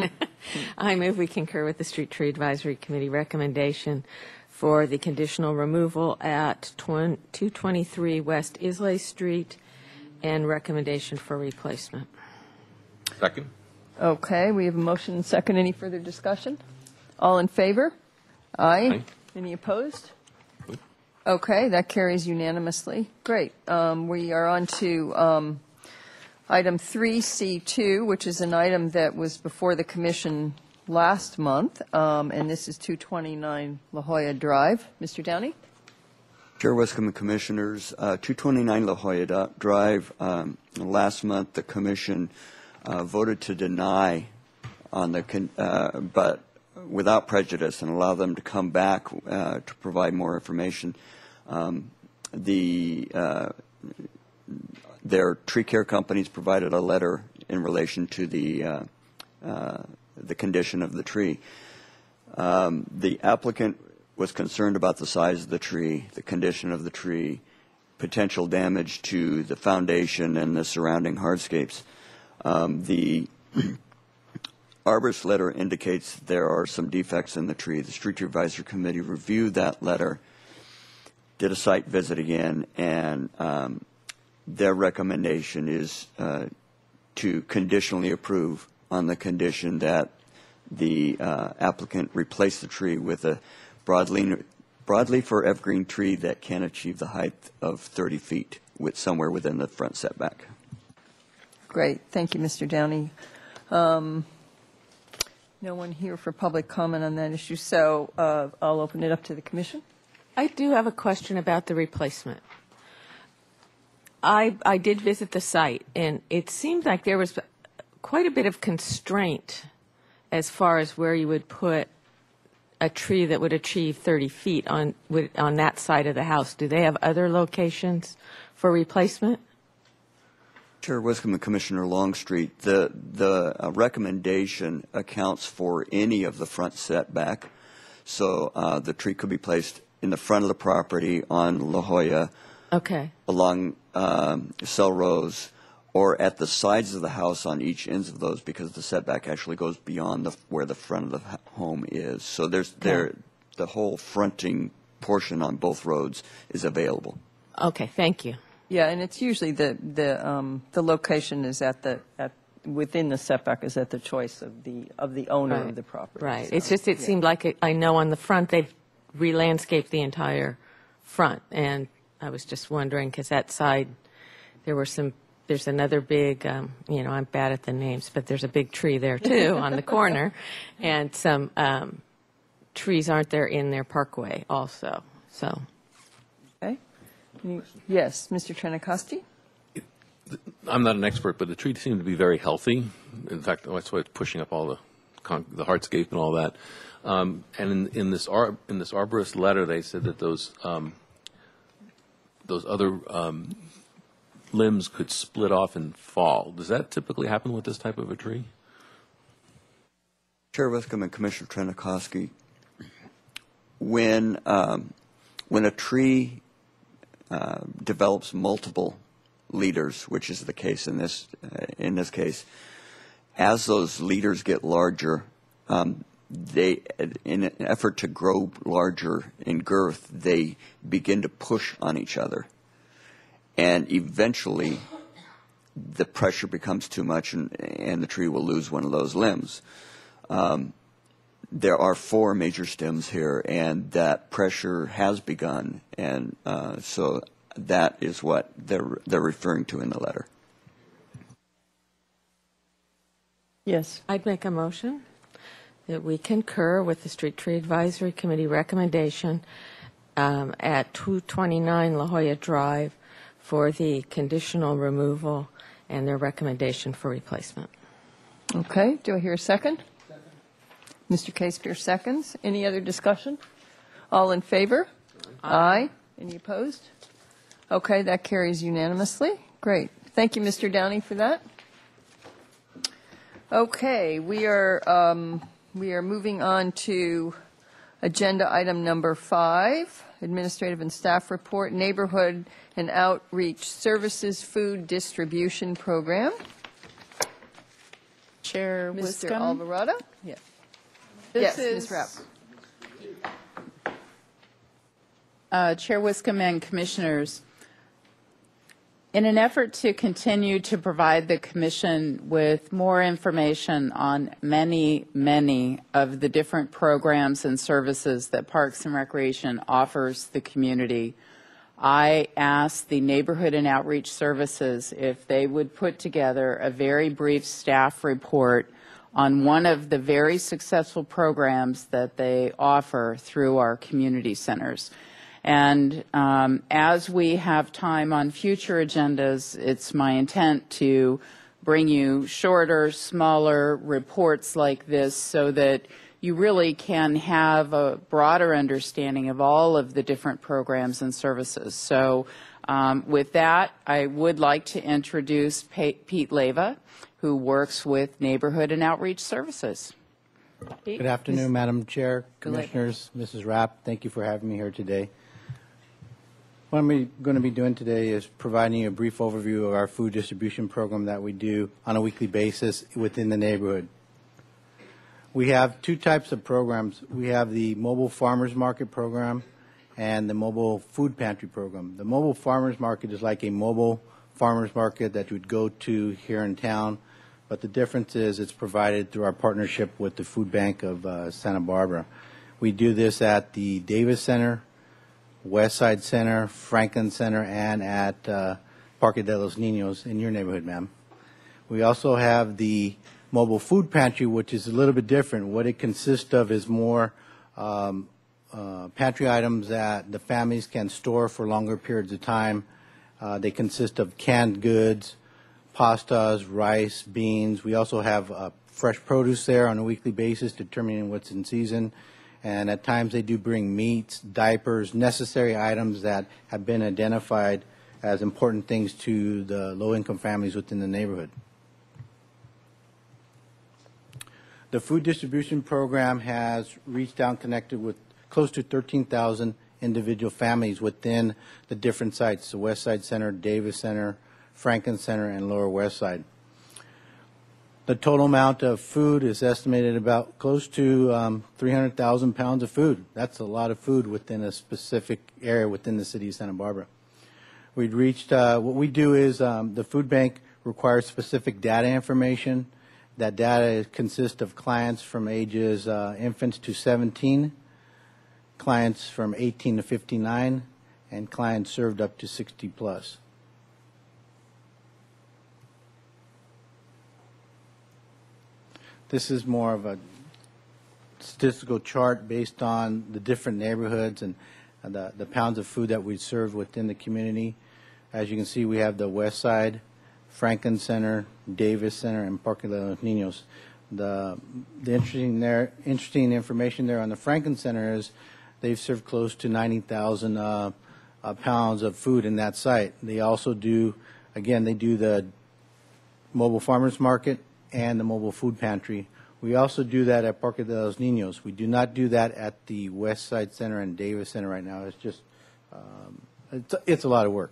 I move we concur with the Street Tree Advisory Committee recommendation for the conditional removal at two twenty-three West Islay Street and recommendation for replacement. Second. Okay, we have a motion and second. Any further discussion? All in favor? Aye. Aye. Any opposed? Okay, that carries unanimously. Great. Um, we are on to um, item three C two, which is an item that was before the commission last month, um, and this is two twenty-nine La Jolla Drive. Mister Downey? Chair Wiscombe and Commissioners, uh, two twenty-nine La Jolla Do- Drive, um, last month the commission uh, voted to deny on the, con- uh, but without prejudice and allow them to come back uh, to provide more information. Um, the uh, their tree care companies provided a letter in relation to the uh, uh, the condition of the tree. Um, the applicant was concerned about the size of the tree, the condition of the tree, potential damage to the foundation and the surrounding hardscapes. Um, the arborist letter indicates there are some defects in the tree. The Street Tree Advisory Committee reviewed that letter, did a site visit again, and um, their recommendation is uh, to conditionally approve on the condition that the uh, applicant replace the tree with a broadleaf, broadleaf or evergreen tree that can achieve the height of thirty feet with somewhere within the front setback. Great. Thank you, Mister Downey. Um, no one here for public comment on that issue, so uh, I'll open it up to the commission. I do have a question about the replacement. I, I did visit the site, and it seemed like there was quite a bit of constraint as far as where you would put a tree that would achieve thirty feet on would, on that side of the house. Do they have other locations for replacement? Chair Wiscombe and Commissioner Longstreet, the, the uh, recommendation accounts for any of the front setback. So uh, the tree could be placed in the front of the property on La Jolla, Okay. along um, Cell Rose, or at the sides of the house on each ends of those, because the setback actually goes beyond the, where the front of the h- home is. So there's there the whole fronting portion on both roads is available. Okay, thank you. Yeah, and it's usually the, the, um, the location is at the, at, within the setback is at the choice of the, of the owner Right. of the property. Right. So, It's just, it yeah. seemed like, it- I know on the front, they've re-landscaped the entire front, and I was just wondering, because that side, there were some, there's another big, um, you know, I'm bad at the names, but there's a big tree there, too, on the corner, and some um, trees aren't there in their parkway also, so. Okay. Any- Yes, Mister Trinacosti? I'm not an expert, but the tree seemed to be very healthy. In fact, that's why it's pushing up all the con- the hardscape and all that. Um, and in, in this ar- in this arborist letter, they said that those um, those other um, limbs could split off and fall. Does that typically happen with this type of a tree? Chair Wiscombe and Commissioner Trenakowski, when um, when a tree uh, develops multiple leaders, which is the case in this uh, in this case, as those leaders get larger, um, they, in an effort to grow larger in girth, they begin to push on each other, and eventually, the pressure becomes too much, and, and the tree will lose one of those limbs. Um, there are four major stems here, and that pressure has begun, and uh, so that is what they're they're referring to in the letter. Yes. I'd make a motion that we concur with the Street Tree Advisory Committee recommendation um, at two twenty-nine La Jolla Drive for the conditional removal and their recommendation for replacement. Okay, do I hear a second? Mister Casepier seconds. Any other discussion? All in favor? Aye. Any opposed? Okay, that carries unanimously. Great. Thank you, Mister Downey, for that. Okay, we are, um, we are moving on to agenda item number five, Administrative and Staff Report, Neighborhood and Outreach Services Food Distribution Program. Chair Mister Wiscombe? Alvarado? Yes. This Yes, is, Miz Rapp. Uh, Chair Wiscombe and Commissioners, in an effort to continue to provide the Commission with more information on many, many of the different programs and services that Parks and Recreation offers the community, I asked the Neighborhood and Outreach Services if they would put together a very brief staff report on one of the very successful programs that they offer through our community centers. And um, as we have time on future agendas, it's my intent to bring you shorter, smaller reports like this so that you really can have a broader understanding of all of the different programs and services. So um, with that, I would like to introduce Pa- Pete Leva, who works with Neighborhood and Outreach Services. Pete? Good afternoon, Madam Chair, Go ahead. Commissioners, Missus Rapp. Thank you for having me here today. What I'm going to be doing today is providing you a brief overview of our food distribution program that we do on a weekly basis within the neighborhood. We have two types of programs. We have the Mobile Farmers Market program and the Mobile Food Pantry program. The Mobile Farmers Market is like a mobile farmers market that you would go to here in town, but the difference is it's provided through our partnership with the Food Bank of uh, Santa Barbara. We do this at the Davis Center, Westside Center, Franklin Center, and at uh, Parque de los Niños in your neighborhood, ma'am. We also have the Mobile Food Pantry, which is a little bit different. What it consists of is more um, uh, pantry items that the families can store for longer periods of time. Uh, they consist of canned goods, pastas, rice, beans. We also have uh, fresh produce there on a weekly basis, determining what's in season. And at times they do bring meats, diapers, necessary items that have been identified as important things to the low-income families within the neighborhood. The food distribution program has reached out and connected with close to thirteen thousand individual families within the different sites, the West Side Center, Davis Center, Franklin Center, and Lower West Side. The total amount of food is estimated about close to um, three hundred thousand pounds of food. That's a lot of food within a specific area within the city of Santa Barbara. We've reached, uh, what we do is um, the food bank requires specific data information. That data consists of clients from ages uh, infants to seventeen, clients from eighteen to fifty-nine, and clients served up to sixty plus. This is more of a statistical chart based on the different neighborhoods and the, the pounds of food that we serve within the community. As you can see, we have the West Side, Franklin Center, Davis Center, and Parque de los Niños. The, the interesting, there, interesting information there on the Franklin Center is they've served close to ninety thousand uh, uh, pounds of food in that site. They also do, again, they do the mobile farmers market and the mobile food pantry. We also do that at Parque de los Niños. We do not do that at the West Side Center and Davis Center right now. It's just, um, it's, it's a lot of work.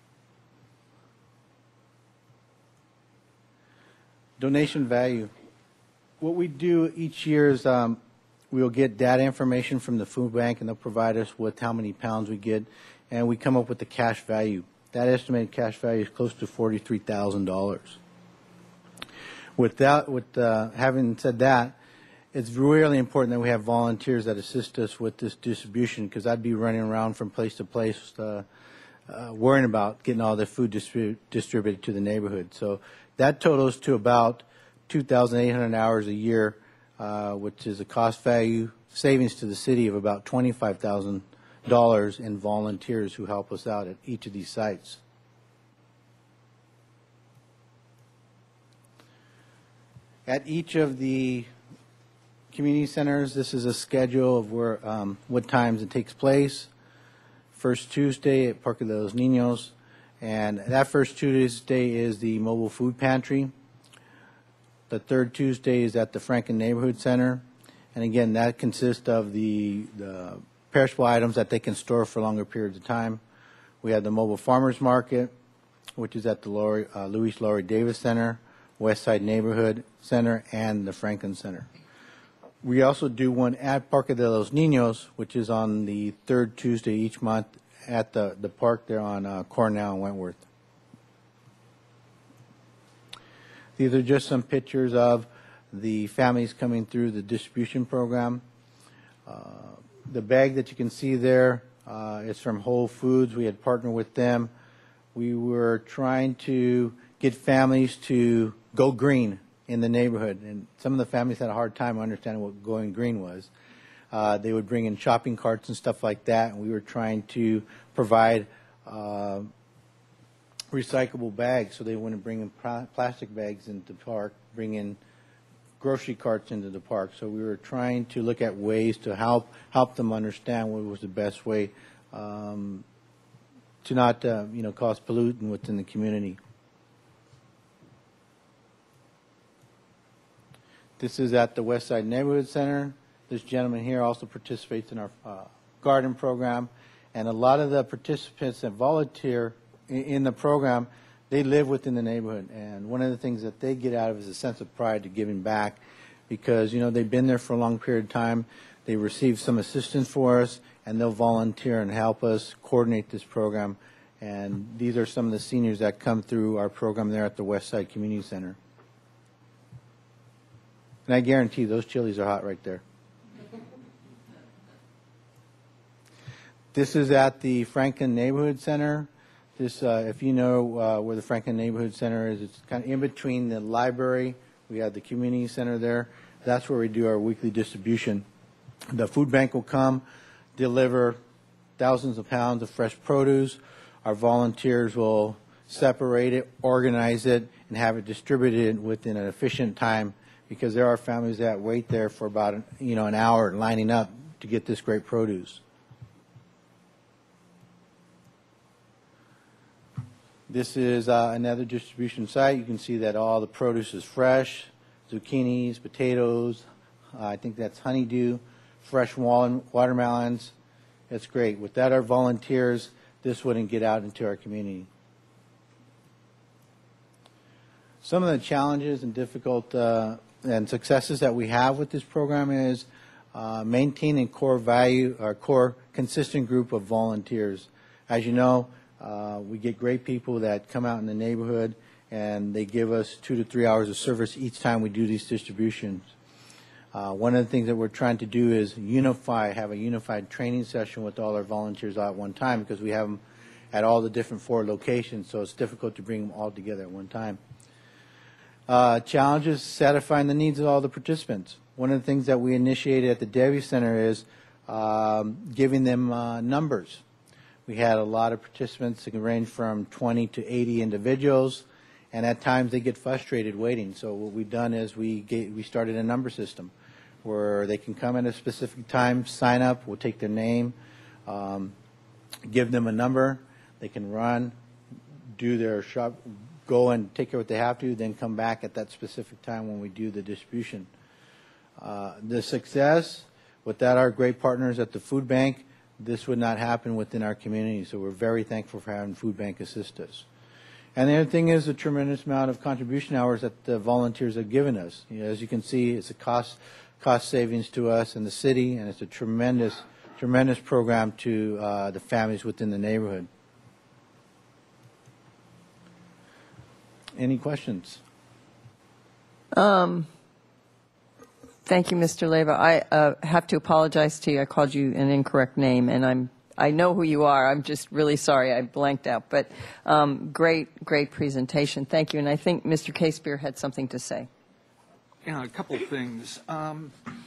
Donation value. What we do each year is um, we'll get data information from the food bank, and they'll provide us with how many pounds we get, and we come up with the cash value. That estimated cash value is close to forty-three thousand dollars. With that, with uh, having said that, it's really important that we have volunteers that assist us with this distribution, because I'd be running around from place to place uh, uh, worrying about getting all the food distribu distributed to the neighborhood. So that totals to about two thousand eight hundred hours a year, uh, which is a cost value savings to the city of about twenty-five thousand dollars in volunteers who help us out at each of these sites. At each of the community centers, this is a schedule of where, um, what times it takes place. First Tuesday at Parque de los Niños, and that first Tuesday is the mobile food pantry. The third Tuesday is at the Franklin Neighborhood Center, and again, that consists of the, the perishable items that they can store for longer periods of time. We have the mobile farmers market, which is at the Laurie, uh, Louis Laurie Davis Center, West Side Neighborhood Center, and the Franklin Center. We also do one at Parque de los Niños, which is on the third Tuesday each month at the, the park there on uh, Cornell and Wentworth. These are just some pictures of the families coming through the distribution program. Uh, the bag that you can see there uh, is from Whole Foods. We had partnered with them. We were trying to get families to go green in the neighborhood, and some of the families had a hard time understanding what going green was. Uh, they would bring in shopping carts and stuff like that, and we were trying to provide uh, recyclable bags so they wouldn't bring in pl plastic bags into the park, bring in grocery carts into the park. So we were trying to look at ways to help help them understand what was the best way um, to not uh, you know, cause pollutant within the community. This is at the West Side Neighborhood Center. This gentleman here also participates in our uh, garden program, and a lot of the participants that volunteer in, in the program, they live within the neighborhood, and one of the things that they get out of it is a sense of pride to giving back, because you know they've been there for a long period of time. They receive some assistance for us, and they'll volunteer and help us coordinate this program. And these are some of the seniors that come through our program there at the West Side Community Center. And I guarantee those chilies are hot right there. This is at the Franklin Neighborhood Center. This, uh, if you know uh, where the Franklin Neighborhood Center is, it's kind of in between the library. We have the community center there. That's where we do our weekly distribution. The food bank will come, deliver thousands of pounds of fresh produce. Our volunteers will separate it, organize it, and have it distributed within an efficient time, because there are families that wait there for about you know an hour lining up to get this great produce. This is uh, another distribution site. You can see that all the produce is fresh, zucchinis, potatoes, uh, I think that's honeydew, fresh wall- watermelons. That's great. Without our volunteers, this wouldn't get out into our community. Some of the challenges and difficult uh, and successes that we have with this program is uh, maintaining core value, our core consistent group of volunteers. As you know, uh, we get great people that come out in the neighborhood and they give us two to three hours of service each time we do these distributions. Uh, one of the things that we're trying to do is unify, have a unified training session with all our volunteers all at one time, because we have them at all the different four locations, so it's difficult to bring them all together at one time. Uh, challenges, satisfying the needs of all the participants. One of the things that we initiated at the Devi Center is um, giving them uh, numbers. We had a lot of participants that can range from twenty to eighty individuals, and at times they get frustrated waiting. So what we've done is we gave, we started a number system where they can come at a specific time, sign up, we'll take their name, um, give them a number, they can run, do their shop, go and take care of what they have to, then come back at that specific time when we do the distribution. Uh, the success, without our great partners at the food bank, this would not happen within our community, so we're very thankful for having food bank assist us. And the other thing is the tremendous amount of contribution hours that the volunteers have given us. You know, as you can see, it's a cost cost savings to us and the city, and it's a tremendous, tremendous program to uh, the families within the neighborhood. Any questions? Um, thank you, Mister Leyva. I uh, have to apologize to you. I called you an incorrect name, and I'm I know who you are. I'm just really sorry I blanked out. But um, great, great presentation. Thank you. And I think Mister Casebeer had something to say. Yeah, a couple of things. Um,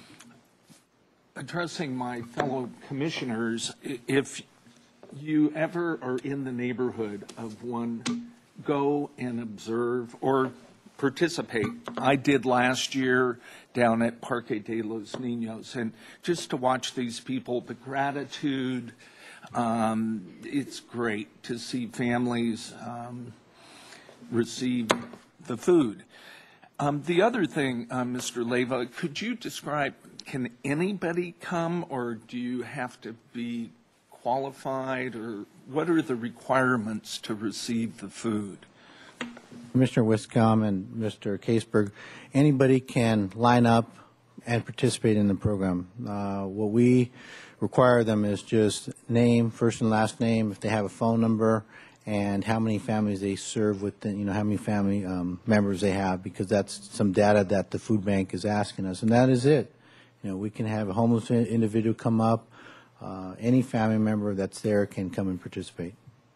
addressing my fellow commissioners, if you ever are in the neighborhood of one, go and observe or participate. I did last year down at Parque de los Niños, and just to watch these people, the gratitude, um, it's great to see families um, receive the food. Um, the other thing, uh, Mister Leyva, could you describe, can anybody come, or do you have to be qualified, or what are the requirements to receive the food? Commissioner Wiscombe and Mister Caseberg, anybody can line up and participate in the program. Uh, what we require them is just name, first and last name, if they have a phone number, and how many families they serve with, the, you know, how many family um, members they have, because that's some data that the food bank is asking us, and that is it. You know, we can have a homeless individual come up. Uh, any family member that's there can come and participate.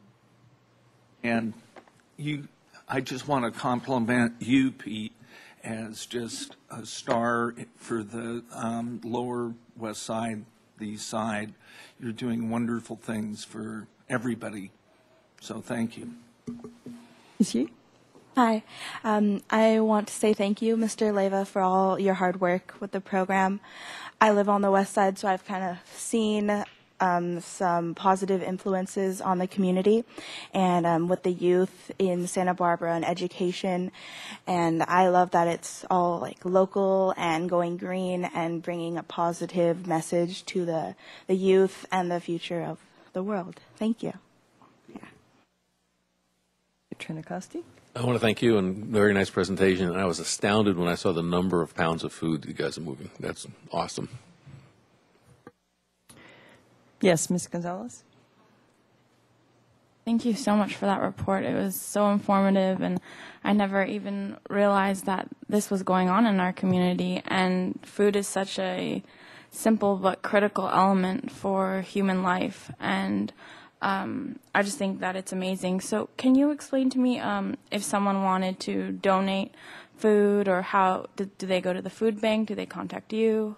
And you, I just want to compliment you, Pete, as just a star for the um, Lower West Side, the East Side. You're doing wonderful things for everybody. So thank you. Is you? Hi. Um, I want to say thank you, Mister Leyva, for all your hard work with the program. I live on the west side, so I've kind of seen um, some positive influences on the community and um, with the youth in Santa Barbara and education. And I love that it's all like local and going green and bringing a positive message to the, the youth and the future of the world. Thank you. Trinacosti? I want to thank you, and very nice presentation. And I was astounded when I saw the number of pounds of food you guys are moving. That's awesome. Yes, Miz Gonzalez? Thank you so much for that report. It was so informative, and I never even realized that this was going on in our community. And food is such a simple but critical element for human life. And Um, I just think that it's amazing. So can you explain to me um, if someone wanted to donate food, or how, do, do they go to the food bank? Do they contact you?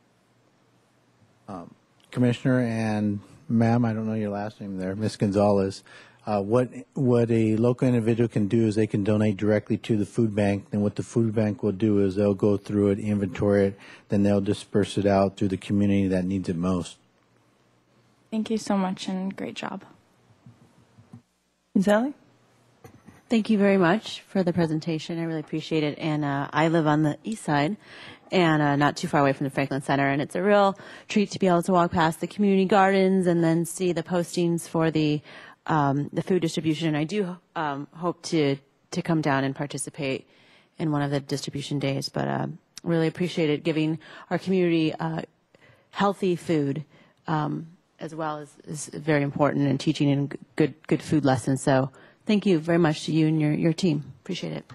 Um, Commissioner and ma'am, I don't know your last name there, Miz Gonzalez, uh, what, what a local individual can do is they can donate directly to the food bank. Then what the food bank will do is they'll go through it, inventory it, then they'll disperse it out through the community that needs it most. Thank you so much, and great job. Sally? Thank you very much for the presentation. I really appreciate it. And uh, I live on the east side and uh, not too far away from the Franklin Center. And it's a real treat to be able to walk past the community gardens and then see the postings for the um, the food distribution. And I do um, hope to, to come down and participate in one of the distribution days. But uh, really appreciate it, giving our community uh, healthy food um, as well is, is very important, and teaching in good good food lessons. So thank you very much to you and your, your team. Appreciate it.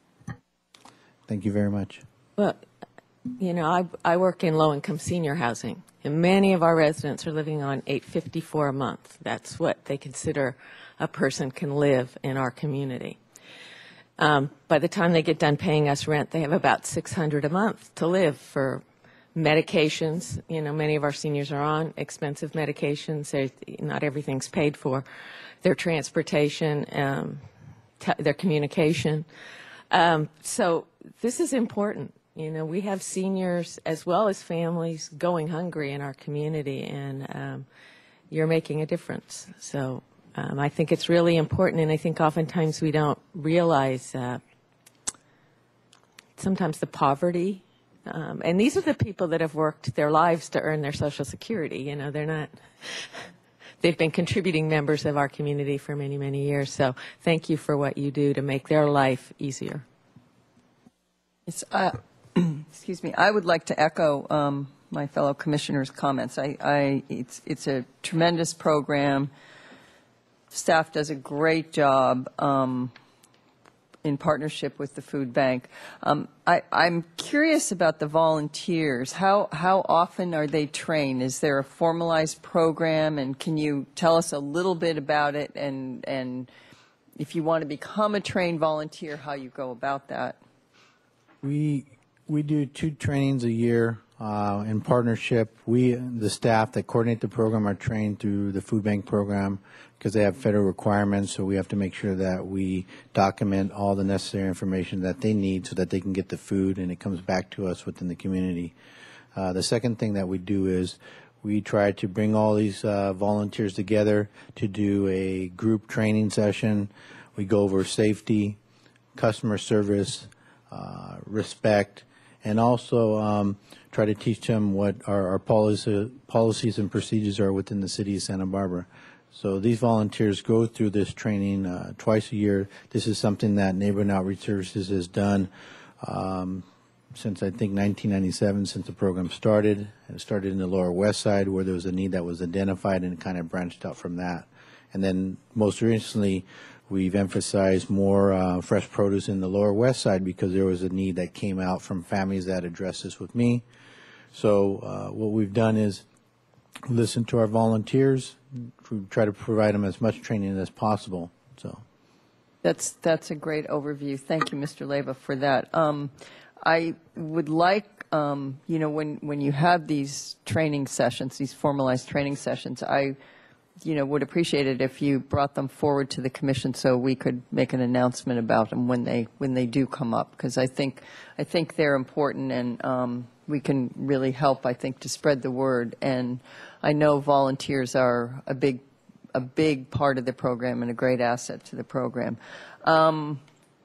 Thank you very much. Well, you know, I, I work in low-income senior housing, and many of our residents are living on eight fifty-four a month. That's what they consider a person can live in our community. Um, by the time they get done paying us rent, they have about six hundred a month to live for medications. You know, many of our seniors are on expensive medications. They're, not everything's paid for. Their transportation, um, t- their communication. Um, so this is important. You know, we have seniors as well as families going hungry in our community, and um, you're making a difference. So um, I think it's really important, and I think oftentimes we don't realize uh, sometimes the poverty. Um, and these are the people that have worked their lives to earn their Social Security. You know, they're not, they've been contributing members of our community for many, many years. So thank you for what you do to make their life easier. It's, uh, excuse me, I would like to echo um, my fellow commissioners' comments. I, I, it's, it's a tremendous program. Staff does a great job. Um, in partnership with the food bank. Um, I, I'm curious about the volunteers. How, how often are they trained? Is there a formalized program, and can you tell us a little bit about it, and, and if you want to become a trained volunteer, how you go about that? We, we do two trainings a year uh, in partnership. We, the staff that coordinate the program, are trained through the food bank program, because they have federal requirements, so we have to make sure that we document all the necessary information that they need so that they can get the food and it comes back to us within the community. Uh, the second thing that we do is we try to bring all these uh, volunteers together to do a group training session. We go over safety, customer service, uh, respect, and also um, try to teach them what our, our policy, policies and procedures are within the city of Santa Barbara. So these volunteers go through this training uh, twice a year. This is something that Neighborhood Outreach Services has done um, since, I think, nineteen ninety-seven, since the program started. It started in the Lower West Side, where there was a need that was identified, and it kind of branched out from that. And then most recently, we've emphasized more uh, fresh produce in the Lower West Side, because there was a need that came out from families that addressed this with me. So uh, what we've done is listen to our volunteers, try to provide them as much training as possible. So that's that's a great overview. Thank you, Mister Leyva, for that. Um, I would like, um, you know, when when you have these training sessions, these formalized training sessions, I, you know, would appreciate it if you brought them forward to the commission so we could make an announcement about them when they when they do come up, because I think I think they're important, and um, we can really help, I think, to spread the word. And I know volunteers are a big, a big part of the program and a great asset to the program. Um,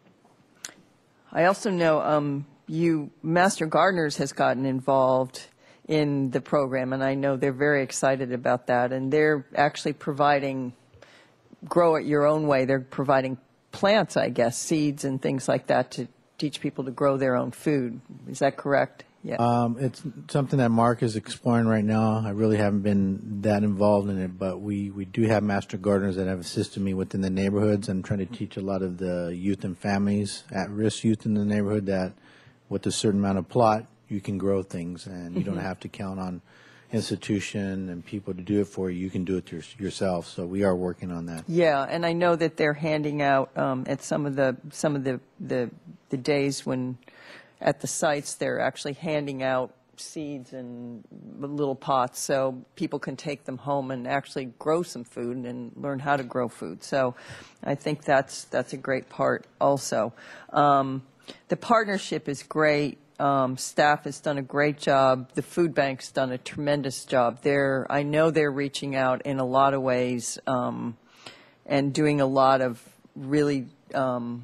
I also know um, you, Master Gardeners has gotten involved in the program, and I know they're very excited about that. And they're actually providing, grow it your own way. They're providing plants, I guess, seeds and things like that to teach people to grow their own food. Is that correct? Yeah. Um, it's something that Mark is exploring right now. I really haven't been that involved in it, but we, we do have master gardeners that have assisted me within the neighborhoods. I'm trying to teach a lot of the youth and families, at-risk youth in the neighborhood, that with a certain amount of plot, you can grow things, and you mm-hmm. don't have to count on institution and people to do it for you. You can do it your, yourself. So we are working on that. Yeah, and I know that they're handing out um, at some of the some of the, the the days when at the sites they're actually handing out seeds and little pots so people can take them home and actually grow some food and learn how to grow food. So I think that's that's a great part also. Um, the partnership is great. Um, staff has done a great job. The food bank's done a tremendous job. They're, I know they're reaching out in a lot of ways um, and doing a lot of really um,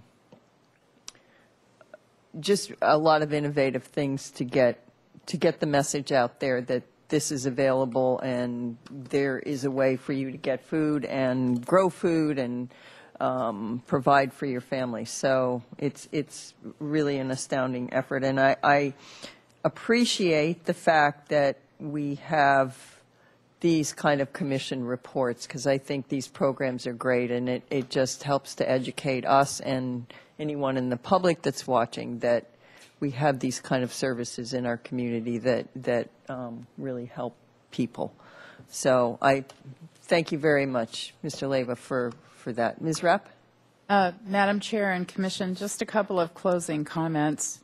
just a lot of innovative things to get to get the message out there that this is available and there is a way for you to get food and grow food and um, provide for your family. So it's it's really an astounding effort, and I, I appreciate the fact that we have these kind of commission reports, because I think these programs are great, and it, it just helps to educate us and anyone in the public that's watching that we have these kind of services in our community that, that um, really help people. So I thank you very much, Mister Leyva, for, for that. Miz Rapp? Uh, Madam Chair and Commission, just a couple of closing comments.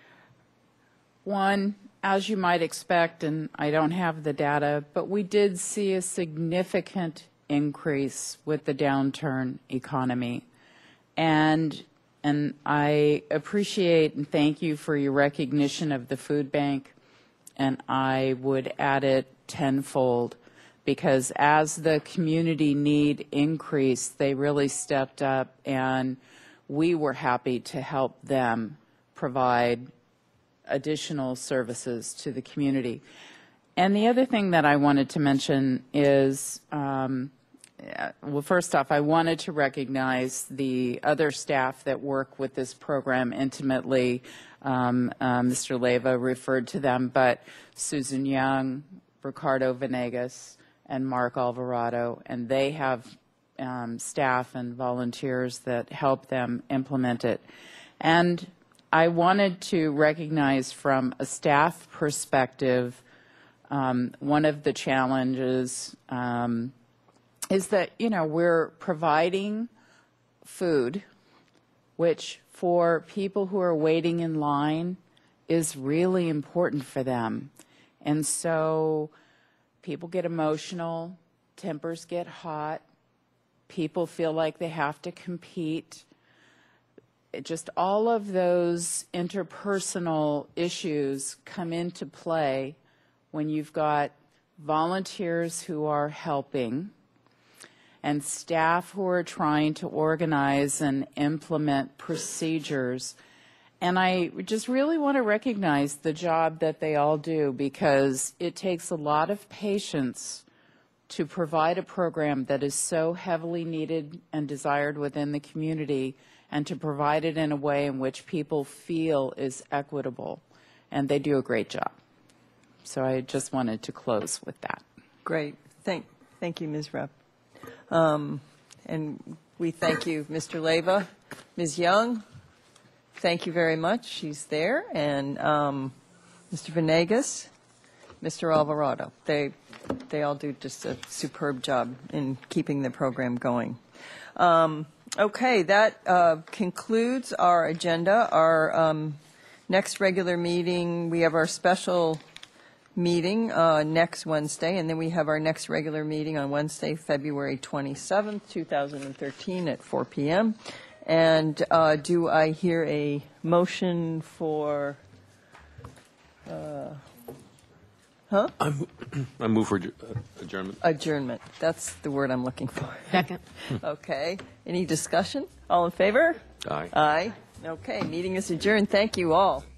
One, as you might expect, and I don't have the data, but we did see a significant increase with the downturn economy. And, and I appreciate and thank you for your recognition of the food bank, and I would add it tenfold, because as the community need increased, they really stepped up, and we were happy to help them provide additional services to the community. And the other thing that I wanted to mention is, um, well, first off, I wanted to recognize the other staff that work with this program intimately. Um, uh, Mister Leyva referred to them, but Susan Young, Ricardo Venegas, and Mark Alvarado, and they have um, staff and volunteers that help them implement it. And I wanted to recognize from a staff perspective, um, one of the challenges um, is that, you know, we're providing food, which for people who are waiting in line is really important for them. And so people get emotional, tempers get hot, people feel like they have to compete. Just all of those interpersonal issues come into play when you've got volunteers who are helping and staff who are trying to organize and implement procedures. And I just really want to recognize the job that they all do, because it takes a lot of patience to provide a program that is so heavily needed and desired within the community, and to provide it in a way in which people feel is equitable. And they do a great job. So I just wanted to close with that. Great. Thank, thank you, Miz Rapp. Um, and we thank you, Mister Leyva. Miz Young, thank you very much. She's there. And um, Mister Venegas, Mister Alvarado. They, they all do just a superb job in keeping the program going. Um, Okay, that uh, concludes our agenda. Our um, next regular meeting, we have our special meeting uh, next Wednesday, and then we have our next regular meeting on Wednesday, February twenty-seventh, two thousand thirteen at four p m And uh, do I hear a motion for, uh, huh? I'm- I move for adj- uh, adjournment. Adjournment. That's the word I'm looking for. Second. Okay. Any discussion? All in favor? Aye. Aye. Okay, meeting is adjourned. Thank you all.